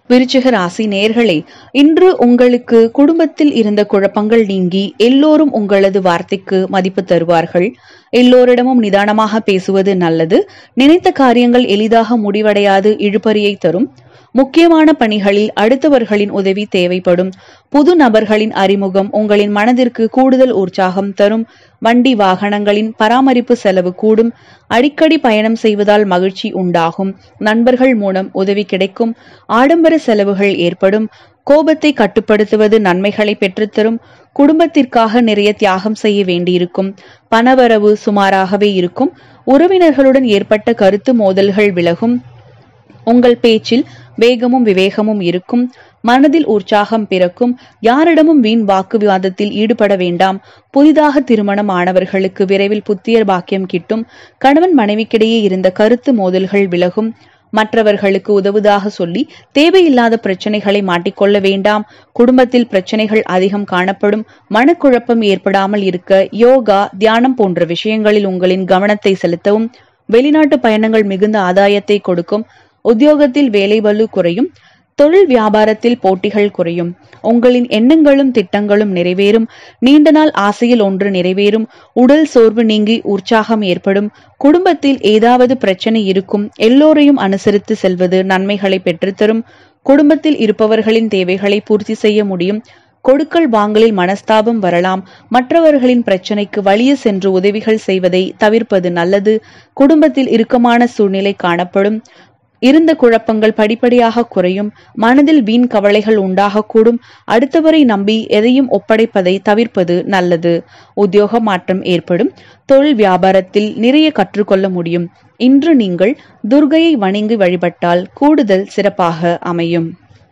விருச்சிக ராசி நேயர்களே, இன்று உங்களுக்கு குடும்பத்தில் இருந்த குழப்பங்கள் நீங்கி எல்லோரும் உங்களது வார்த்தைக்கு மதிப்பு தருவார்கள். எல்லோரிடமும் நிதானமாக பேசுவது நல்லது. நினைத்த காரியங்கள் எளிதாக முடிவடையாது இழுபறியை தரும். முக்கியமான பணிகளில் அடுத்தவர்களின் உதவி தேவைப்படும். புது நபர்களின் அறிமுகம் உங்களின் மனதிற்கு கூடுதல் உற்சாகம் தரும். வண்டி வாகனங்களின் பராமரிப்பு செலவு கூடும். அடிக்கடி பயணம் செய்வதால் மகிழ்ச்சி உண்டாகும். நண்பர்கள் மூலம் உதவி கிடைக்கும். ஆடம்பர செலவுகள் ஏற்படும். கோபத்தை கட்டுப்படுத்துவது நன்மைகளை பெற்றுத்தரும். குடும்பத்திற்காக நிறைய தியாகம் செய்ய வேண்டியிருக்கும். பணவரவு சுமாராகவே இருக்கும். உறவினர்களுடன் ஏற்பட்ட கருத்து மோதல்கள் விலகும். உங்கள் பேச்சில் வேகமும் விவேகமும் இருக்கும். மனதில் உற்சாகம் பிறக்கும். யாரிடமும் வீண் வாக்குவாதத்தில் ஈடுபட வேண்டாம். புதிதாக திருமணம் ஆனவர்களுக்கு விரைவில் புத்தியர் பாக்கியம் கிட்டும். கணவன் மனைவிக்கிடையே இருந்த கருத்து மோதல்கள் விலகும். மற்றவர்களுக்கு உதவுதாக சொல்லி தேவையில்லாத பிரச்சனைகளை மாட்டிக்கொள்ள வேண்டாம். குடும்பத்தில் பிரச்சனைகள் அதிகம் காணப்படும். மனக்குழப்பம் ஏற்படாமல் இருக்க யோகா, தியானம் போன்ற விஷயங்களில் உங்களின் கவனத்தை செலுத்தவும். வெளிநாட்டு பயணங்கள் மிகுந்த ஆதாயத்தை கொடுக்கும். உத்தியோகத்தில் வேலை பளு குறையும். தொழில் வியாபாரத்தில் போட்டிகள் குறையும். உங்களின் எண்ணங்களும் திட்டங்களும் நிறைவேறும். நீண்ட நாள் ஆசையில் ஒன்று நிறைவேறும். உடல் சோர்வு நீங்கி உற்சாகம் ஏற்படும். குடும்பத்தில் ஏதாவது பிரச்சனை இருக்கும். எல்லோரையும் அனுசரித்து செல்வது நன்மைகளை பெற்றுத்தரும். குடும்பத்தில் இருப்பவர்களின் தேவைகளை பூர்த்தி செய்ய முடியும். கொடுக்கல் வாங்கலில் மனஸ்தாபம் வரலாம். மற்றவர்களின் பிரச்சனைக்கு வலிய சென்று உதவிகள் செய்வதை தவிர்ப்பது நல்லது. குடும்பத்தில் இறுக்கமான சூழ்நிலை காணப்படும். இருந்த குழப்பங்கள் படிப்படியாக குறையும். மனதில் வீண் கவலைகள் உண்டாகக்கூடும். அடுத்தவரை நம்பி எதையும் ஒப்படைப்பதை தவிர்ப்பது நல்லது. உத்தியோக மாற்றம் ஏற்படும். தொழில் வியாபாரத்தில் நிறைய கற்றுக்கொள்ள முடியும். இன்று நீங்கள் துர்கையை வணங்கி வழிபட்டால் கூடுதல் சிறப்பாக அமையும்.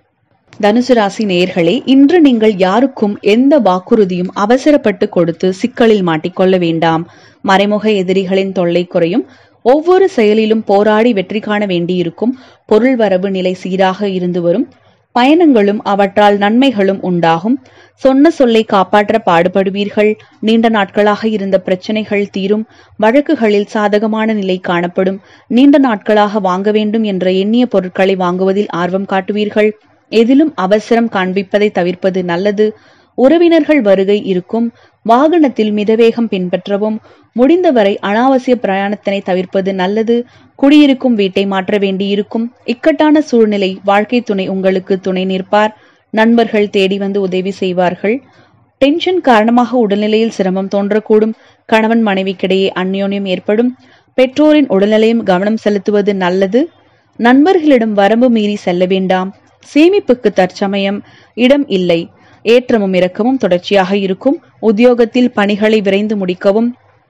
தனுசு ராசி நேயர்களே, இன்று நீங்கள் யாருக்கும் எந்த வாக்குறுதியும் அவசரப்பட்டு கொடுத்து சிக்கலில் மாட்டிக்கொள்ள வேண்டாம். மறைமுக எதிரிகளின் தொல்லை குறையும். ஒவ்வொரு செயலிலும் போராடி வெற்றி காண வேண்டியிருக்கும். பொருள் வரவு நிலை சீராக இருந்து வரும். பயணங்களும் அவற்றால் நன்மைகளும் உண்டாகும். சொன்ன சொல்லை காப்பாற்ற பாடுபடுவீர்கள். நீண்ட நாட்களாக இருந்த பிரச்சனைகள் தீரும். வழக்குகளில் சாதகமான நிலை காணப்படும். நீண்ட நாட்களாக வாங்க வேண்டும் என்ற எண்ணிய பொருட்களை வாங்குவதில் ஆர்வம் காட்டுவீர்கள். எதிலும் அவசரம் காண்பிப்பதை தவிர்ப்பது நல்லது. உறவினர்கள் வருகை இருக்கும். வாகனத்தில் மிதவேகம் பின்பற்றவும். முடிந்தவரை அனாவசிய பிரயாணத்தினை தவிர்ப்பது நல்லது. குடியிருக்கும் வீட்டை மாற்ற வேண்டியிருக்கும். இக்கட்டான சூழ்நிலை வாழ்க்கை துணை உங்களுக்கு துணை நிற்பார். நண்பர்கள் தேடி வந்து உதவி செய்வார்கள். டென்ஷன் காரணமாக உடல்நிலையில் சிரமம் தோன்றக்கூடும். கணவன் மனைவிக்கிடையே அந்யோன்யம் ஏற்படும். பெற்றோரின் உடல்நிலையும் கவனம் செலுத்துவது நல்லது. நண்பர்களிடம் வரம்பு மீறி செல்ல வேண்டாம். சேமிப்புக்கு தற்சமயம் இடம் இல்லை. ஏற்றமும் இறக்கமும் தொடர்ச்சியாக இருக்கும். உத்தியோகத்தில் பணிகளை விரைந்து முடிக்கவும்.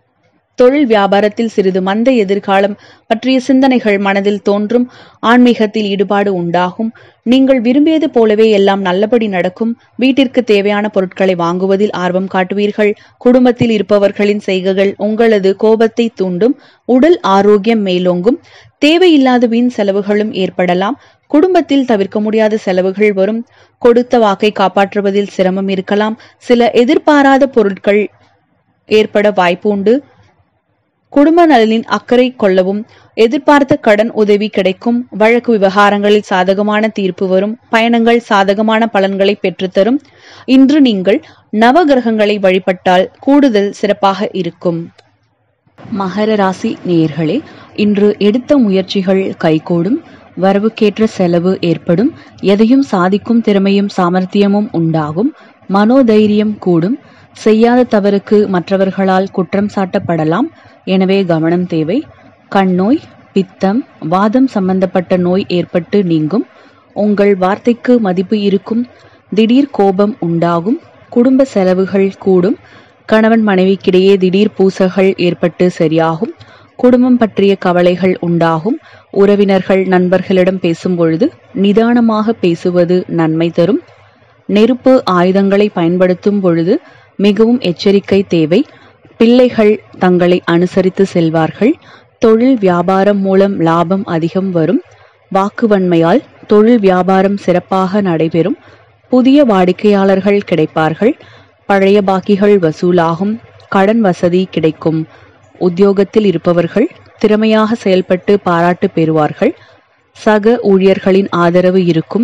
தொழில் வியாபாரத்தில் சிறிது மந்த எதிர்காலம் பற்றிய சிந்தனைகள் மனதில் தோன்றும். ஆன்மீகத்தில் ஈடுபாடு உண்டாகும். நீங்கள் விரும்பியது போலவே எல்லாம் நல்லபடி நடக்கும். வீட்டிற்கு தேவையான பொருட்களை வாங்குவதில் ஆர்வம் காட்டுவீர்கள். குடும்பத்தில் இருப்பவர்களின் செய்கைகள் உங்களது கோபத்தை தூண்டும். உடல் ஆரோக்கியம் மேலோங்கும். தேவையில்லாத வீண் செலவுகளும் ஏற்படலாம். குடும்பத்தில் தவிர்க்க முடியாத செலவுகள் வரும். கொடுத்த வாக்கை காப்பாற்றுவதில் சிரமம் இருக்கலாம். சில எதிர்பாராத பொருட்கள் ஏற்பட வாய்ப்பு உண்டு. குடும்ப நலனின் அக்கறை கொள்ளவும். எதிர்பார்த்த கடன் உதவி கிடைக்கும். வழக்கு விவகாரங்களில் சாதகமான தீர்ப்பு வரும். பயணங்கள் சாதகமான பலன்களை பெற்றுத்தரும். இன்று நீங்கள் நவகிரகங்களை வழிபட்டால் கூடுதல் சிறப்பாக இருக்கும். மகர ராசி நேயர்களே, இன்று எடுத்த முயற்சிகள் கைகூடும். வரவுக்கேற்ற செலவு ஏற்படும். எதையும் சாதிக்கும் திறமையும் சாமர்த்தியமும் உண்டாகும். மனோதைரியம் கூடும். செய்யாத தவறுக்கு மற்றவர்களால் குற்றம் சாட்டப்படலாம். எனவே கவனம் தேவை. கண்ணோய், பித்தம், வாதம் சம்பந்தப்பட்ட நோய் ஏற்பட்டு நீங்கும். உங்கள் வார்த்தைக்கு மதிப்பு இருக்கும். திடீர் கோபம் உண்டாகும். குடும்ப செலவுகள் கூடும். கணவன் மனைவிக்கிடையே திடீர் பூசல்கள் ஏற்பட்டு சரியாகும். குடும்பம் பற்றிய கவலைகள் உண்டாகும். உறவினர்கள் நண்பர்களிடம் பேசும் பொழுது நிதானமாக பேசுவது நன்மை தரும். நெருப்பு ஆயுதங்களை பயன்படுத்தும் பொழுது மிகவும் எச்சரிக்கை தேவை. பிள்ளைகள் தங்களை அனுசரித்து செல்வார்கள். தொழில் வியாபாரம் மூலம் லாபம் அதிகம் வரும். வாக்குவன்மையால் தொழில் வியாபாரம் சிறப்பாக நடைபெறும். புதிய வாடிக்கையாளர்கள் கிடைப்பார்கள். பழைய பாக்கிகள் வசூலாகும். கடன் வசதி கிடைக்கும். உத்தியோகத்தில் இருப்பவர்கள் திறமையாக செயல்பட்டு பாராட்டு பெறுவார்கள். சக ஊழியர்களின் ஆதரவு இருக்கும்.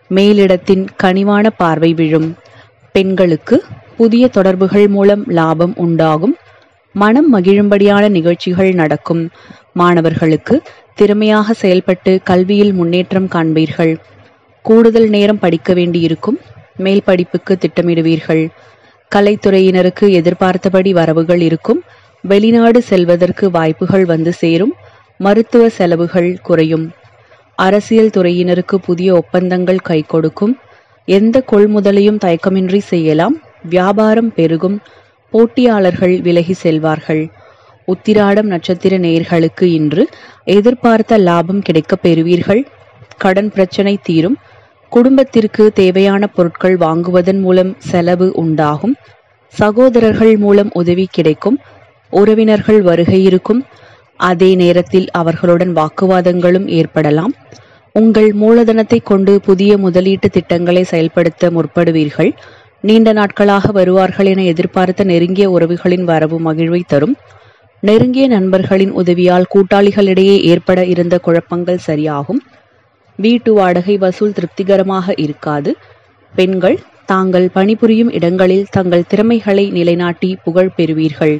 மேலிடத்தின் கனிவான பார்வை விழும். பெண்களுக்கு புதிய தொடர்புகள் மூலம் லாபம் உண்டாகும். மனம் மகிழும்படியான நிகழ்ச்சிகள் நடக்கும். மாணவர்களுக்கு திறமையாக செயல்பட்டு கல்வியில் முன்னேற்றம் காண்பீர்கள். கூடுதல் நேரம் படிக்க வேண்டியிருக்கும். மேல் படிப்புக்கு திட்டமிடுவீர்கள். கலைத்துறையினருக்கு எதிர்பார்த்தபடி வரவுகள் இருக்கும். வெளிநாடு செல்வதற்கு வாய்ப்புகள் வந்து சேரும். மருத்துவ செலவுகள் குறையும். அரசியல் துறையினருக்கு புதிய ஒப்பந்தங்கள் கை கொடுக்கும். எந்த கொள்முதலையும் தயக்கமின்றி செய்யலாம். வியாபாரம் பெருகும். போட்டியாளர்கள் விலகி செல்வார்கள். உத்திராடம் நட்சத்திர நேயர்களுக்கு இன்று எதிர்பார்த்த லாபம் கிடைக்கப் பெறுவீர்கள். கடன் பிரச்சனை தீரும். குடும்பத்திற்கு தேவையான பொருட்கள் வாங்குவதன் மூலம் செலவு உண்டாகும். சகோதரர்கள் மூலம் உதவி கிடைக்கும். உறவினர்கள் வருகை இருக்கும். அதே நேரத்தில் அவர்களுடன் வாக்குவாதங்களும் ஏற்படலாம். உங்கள் மூலதனத்தை கொண்டு புதிய முதலீட்டு திட்டங்களை செயல்படுத்த முற்படுவீர்கள். நீண்ட நாட்களாக வருவார்கள் என எதிர்பார்த்த நெருங்கிய உறவுகளின் வரவு மகிழ்வை தரும். நெருங்கிய நண்பர்களின் உதவியால் கூட்டாளிகளிடையே ஏற்பட இருந்த குழப்பங்கள் சரியாகும். வீட்டு வாடகை வசூல் திருப்திகரமாக இருக்காது. பெண்கள் தாங்கள் பணிபுரியும் இடங்களில் தங்கள் திறமைகளை நிலைநாட்டி புகழ் பெறுவீர்கள்.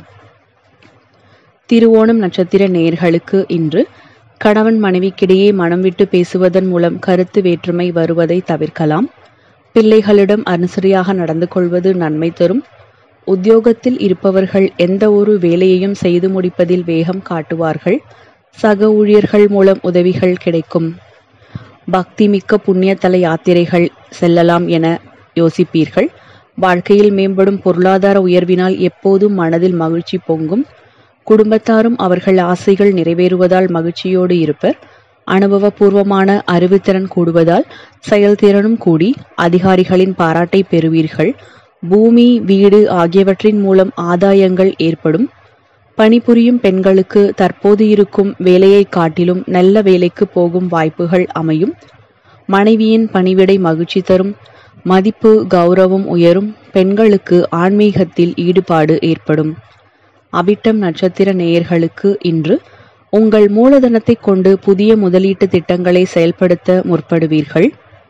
திருவோணம் நட்சத்திர நேயர்களுக்கு இன்று கணவன் மனைவிக்கிடையே மனம் விட்டு பேசுவதன் மூலம் கருத்து வேற்றுமை வருவதை தவிர்க்கலாம். பிள்ளைகளிடம் அனுசரியாக நடந்து கொள்வது நன்மை தரும். உத்தியோகத்தில் இருப்பவர்கள் எந்த ஒரு வேலையையும் செய்து முடிப்பதில் வேகம் காட்டுவார்கள். சக ஊழியர்கள் மூலம் உதவிகள் கிடைக்கும். பக்தி மிக்க புண்ணியத்தல யாத்திரைகள் செல்லலாம் என யோசிப்பீர்கள். வாழ்க்கையில் மேம்படும் பொருளாதார உயர்வினால் எப்போதும் மனதில் மகிழ்ச்சி பொங்கும். குடும்பத்தாரும் அவர்கள் ஆசைகள் நிறைவேறுவதால் மகிழ்ச்சியோடு இருப்பர். அனுபவபூர்வமான அறிவுத்திறன் கூடுவதால் செயல்திறனும் கூடி அதிகாரிகளின் பாராட்டை பெறுவீர்கள். பூமி, வீடு ஆகியவற்றின் மூலம் ஆதாயங்கள் ஏற்படும். பணிபுரியும் பெண்களுக்கு தற்போது இருக்கும் வேலையை காட்டிலும் நல்ல வேலைக்கு போகும் வாய்ப்புகள் அமையும். மனைவியின் பணிவிடை மகிழ்ச்சி தரும். மதிப்பு கௌரவம் உயரும். பெண்களுக்கு ஆன்மீகத்தில் ஈடுபாடு ஏற்படும். அவிட்டம் நட்சத்திர நேயர்களுக்கு இன்று உங்கள் மூலதனத்தை கொண்டு புதிய முதலீட்டு திட்டங்களை செயல்படுத்த முற்படுவீர்கள்.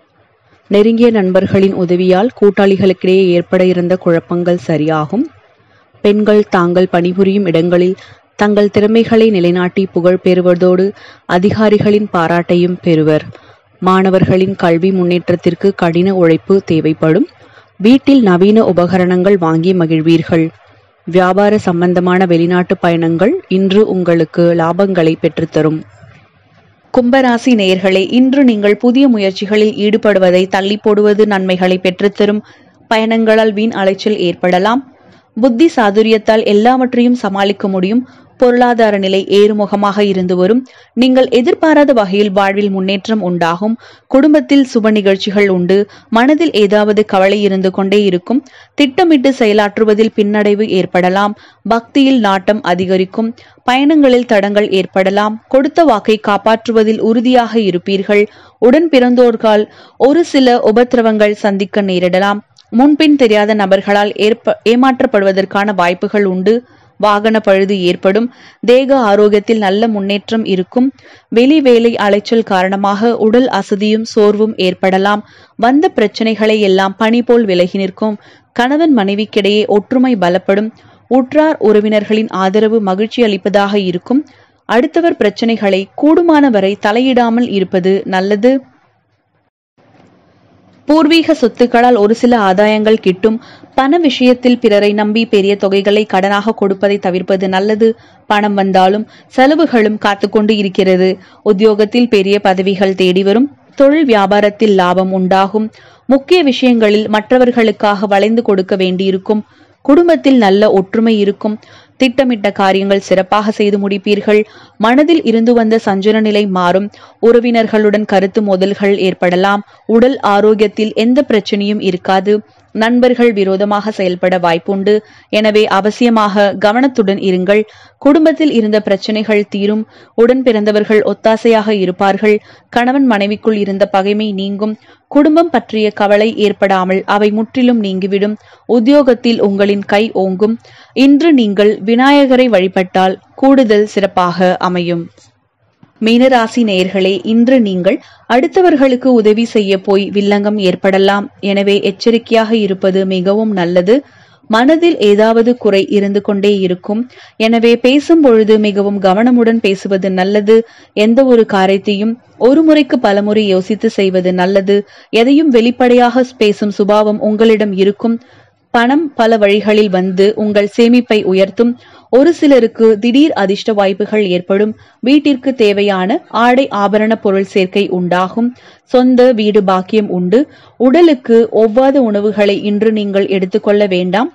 நெருங்கிய நண்பர்களின் உதவியால் கூட்டாளிகளுக்கிடையே ஏற்பட இருந்த குழப்பங்கள் சரியாகும். பெண்கள் தாங்கள் பணிபுரியும் இடங்களில் தங்கள் திறமைகளை நிலைநாட்டி புகழ் பெறுவதோடு அதிகாரிகளின் பாராட்டையும் பெறுவர். மாணவர்களின் கல்வி முன்னேற்றத்திற்கு கடின உழைப்பு தேவைப்படும். வீட்டில் நவீன உபகரணங்கள் வாங்கி மகிழ்வீர்கள். வியாபார சம்பந்தமான வெளிநாட்டு பயணங்கள் இன்று உங்களுக்கு லாபங்களை பெற்றுத்தரும். கும்பராசி நேயர்களே, இன்று நீங்கள் புதிய முயற்சிகளில் ஈடுபடுவதை தள்ளி போடுவது நன்மைகளை பெற்றுத்தரும். பயணங்களால் வீண் அலைச்சல் ஏற்படலாம். புத்தி சாதுரியத்தால் எல்லாவற்றையும் சமாளிக்க முடியும். பொருளாதார நிலை ஏறுமுகமாக இருந்து வரும். நீங்கள் எதிர்பாராத வகையில் வாழ்வில் முன்னேற்றம் உண்டாகும். குடும்பத்தில் சுப நிகழ்ச்சிகள் உண்டு. மனதில் ஏதாவது கவலை இருந்து கொண்டே இருக்கும். திட்டமிட்டு செயலாற்றுவதில் பின்னடைவு ஏற்படலாம். பக்தியில் நாட்டம் அதிகரிக்கும். பயணங்களில் தடங்கள் ஏற்படலாம். கொடுத்த வாக்கை காப்பாற்றுவதில் உறுதியாக இருப்பீர்கள். உடன் பிறந்தோர்களால் ஒரு சில உபத்திரவங்கள் சந்திக்க நேரிடலாம். முன்பின் தெரியாத நபர்களால் ஏற்ப ஏமாற்றப்படுவதற்கான வாய்ப்புகள் உண்டு. வாகன பழுது ஏற்படும். தேக ஆரோக்கியத்தில் நல்ல முன்னேற்றம் இருக்கும். வெளி வேலை அலைச்சல் காரணமாக உடல் அசதியும் சோர்வும் ஏற்படலாம். வந்த பிரச்சனைகளை எல்லாம் பனி போல் விலகி நிற்கும். கணவன் மனைவிக்கிடையே ஒற்றுமை பலப்படும். உற்றார் உறவினர்களின் ஆதரவு மகிழ்ச்சி அளிப்பதாக இருக்கும். அடுத்தவர் பிரச்சனைகளை கூடுமான வரை தலையிடாமல் இருப்பது நல்லது. பூர்வீக சொத்துக்களால் ஒரு சில ஆதாயங்கள் கிட்டும். பண விஷயத்தில் பிறரை நம்பி பெரிய தொகைகளை கடனாக கொடுப்பதை தவிர்ப்பது நல்லது. பணம் வந்தாலும் செலவுகளும் காத்துக்கொண்டு இருக்கிறது. உத்தியோகத்தில் பெரிய பதவிகள் தேடி வரும். தொழில் வியாபாரத்தில் லாபம் உண்டாகும். முக்கிய விஷயங்களில் மற்றவர்களுக்காக வளைந்து கொடுக்க வேண்டியிருக்கும். குடும்பத்தில் நல்ல ஒற்றுமை இருக்கும். திட்டமிட்ட காரியங்கள் சிறப்பாக செய்து முடிப்பீர்கள். மனதில் இருந்து வந்த சஞ்சல நிலை மாறும். உறவினர்களுடன் கருத்து மோதல்கள் ஏற்படலாம். உடல் ஆரோக்கியத்தில் எந்த பிரச்சனையும் இருக்காது. நண்பர்கள் விரோதமாக செயல்பட வாய்ப்புண்டு. எனவே அவசியமாக கவனத்துடன் இருங்கள். குடும்பத்தில் இருந்த பிரச்சனைகள் தீரும். உடன் பிறந்தவர்கள் ஒத்தாசையாக இருப்பார்கள். கணவன் மனைவிக்குள் இருந்த பகைமை நீங்கும். குடும்பம் பற்றிய கவலை ஏற்படாமல் அவை முற்றிலும் நீங்கிவிடும். உத்தியோகத்தில் உங்களின் கை ஓங்கும். இன்று நீங்கள் விநாயகரை வழிபட்டால் கூடுதல் சிறப்பாக அமையும். மீனராசி நேயர்களே, இன்று நீங்கள் அடுத்தவர்களுக்கு உதவி செய்ய போய் வில்லங்கம் ஏற்படலாம். எனவே எச்சரிக்கையாக இருப்பது மிகவும் நல்லது. மனதில் ஏதாவது குறை இருந்து கொண்டே இருக்கும். எனவே பேசும் பொழுது மிகவும் கவனமுடன் பேசுவது நல்லது. எந்த ஒரு காரியத்தையும் ஒரு முறைக்கு பலமுறை யோசித்து செய்வது நல்லது. எதையும் வெளிப்படையாக பேசும் சுபாவம் உங்களிடம் இருக்கும். பணம் பல வழிகளில் வந்து உங்கள் சேமிப்பை உயர்த்தும். ஒரு சிலருக்கு திடீர் அதிர்ஷ்ட வாய்ப்புகள் ஏற்படும். வீட்டிற்கு தேவையான ஆடை ஆபரண பொருள் சேர்க்கை உண்டாகும். சொந்த வீடு பாக்கியம் உண்டு. உடலுக்கு ஒவ்வாத உணவுகளை இன்று நீங்கள் எடுத்துக்கொள்ள வேண்டாம்.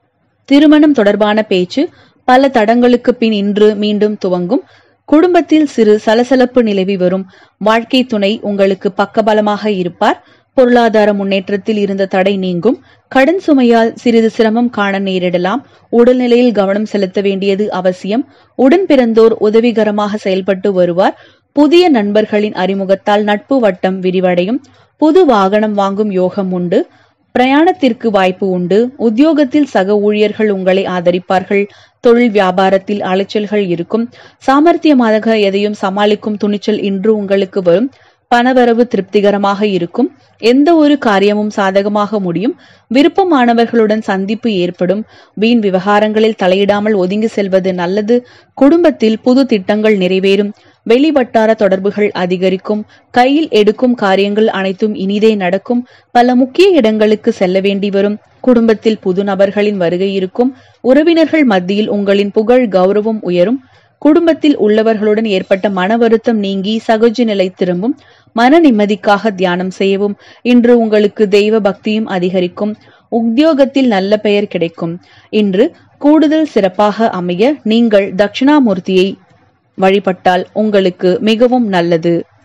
திருமணம் தொடர்பான பேச்சு பல தடங்களுக்கு பின் இன்று மீண்டும் துவங்கும். குடும்பத்தில் சிறு சலசலப்பு நிலவி வரும். வாழ்க்கை துணை உங்களுக்கு பக்கபலமாக இருப்பார். பொருளாதார முன்னேற்றத்தில் இருந்த தடை நீங்கும். கடன் சுமையால் சிறிது சிரமம் காண நேரிடலாம். உடல்நிலையில் கவனம் செலுத்த வேண்டியது அவசியம். உடன் பிறந்தோர் உதவிகரமாக செயல்பட்டு வருவார். புதிய நண்பர்களின் அறிமுகத்தால் நட்பு வட்டம் விரிவடையும். புது வாகனம் வாங்கும் யோகம் உண்டு. பிரயாணத்திற்கு வாய்ப்பு உண்டு. உத்தியோகத்தில் சக ஊழியர்கள் உங்களை ஆதரிப்பார்கள். தொழில் வியாபாரத்தில் அலைச்சல்கள் இருக்கும். சாமர்த்தியமாக எதையும் சமாளிக்கும் துணிச்சல் இன்று உங்களுக்கு வரும். பணவரவு திருப்திகரமாக இருக்கும். எந்த ஒரு காரியமும் சாதகமாக முடியும். விருப்பமானவர்களுடன் சந்திப்பு ஏற்படும். வீண் விவகாரங்களில் தலையிடாமல் ஒதுங்கி செல்வது நல்லது. குடும்பத்தில் புது திட்டங்கள் நிறைவேறும். வெளிவட்டார தொடர்புகள் அதிகரிக்கும். கையில் எடுக்கும் காரியங்கள் அனைத்தும் இனிதே நடக்கும். பல முக்கிய இடங்களுக்கு செல்ல வேண்டி வரும். குடும்பத்தில் புது நபர்களின் வருகை இருக்கும். உறவினர்கள் மத்தியில் உங்களின் புகழ் கௌரவம் உயரும். குடும்பத்தில் உள்ளவர்களுடன் ஏற்பட்ட மன வருத்தம் நீங்கி சகஜ நிலை திரும்பும். மன நிம்மதிக்காக தியானம் செய்யவும். இன்று உங்களுக்கு தெய்வ பக்தியும் அதிகரிக்கும். உத்தியோகத்தில் நல்ல பெயர் கிடைக்கும். இன்று கூடுதல் சிறப்பாக அமைய நீங்கள் தட்சிணாமூர்த்தியை வழிபட்டால் உங்களுக்கு மிகவும் நல்லது.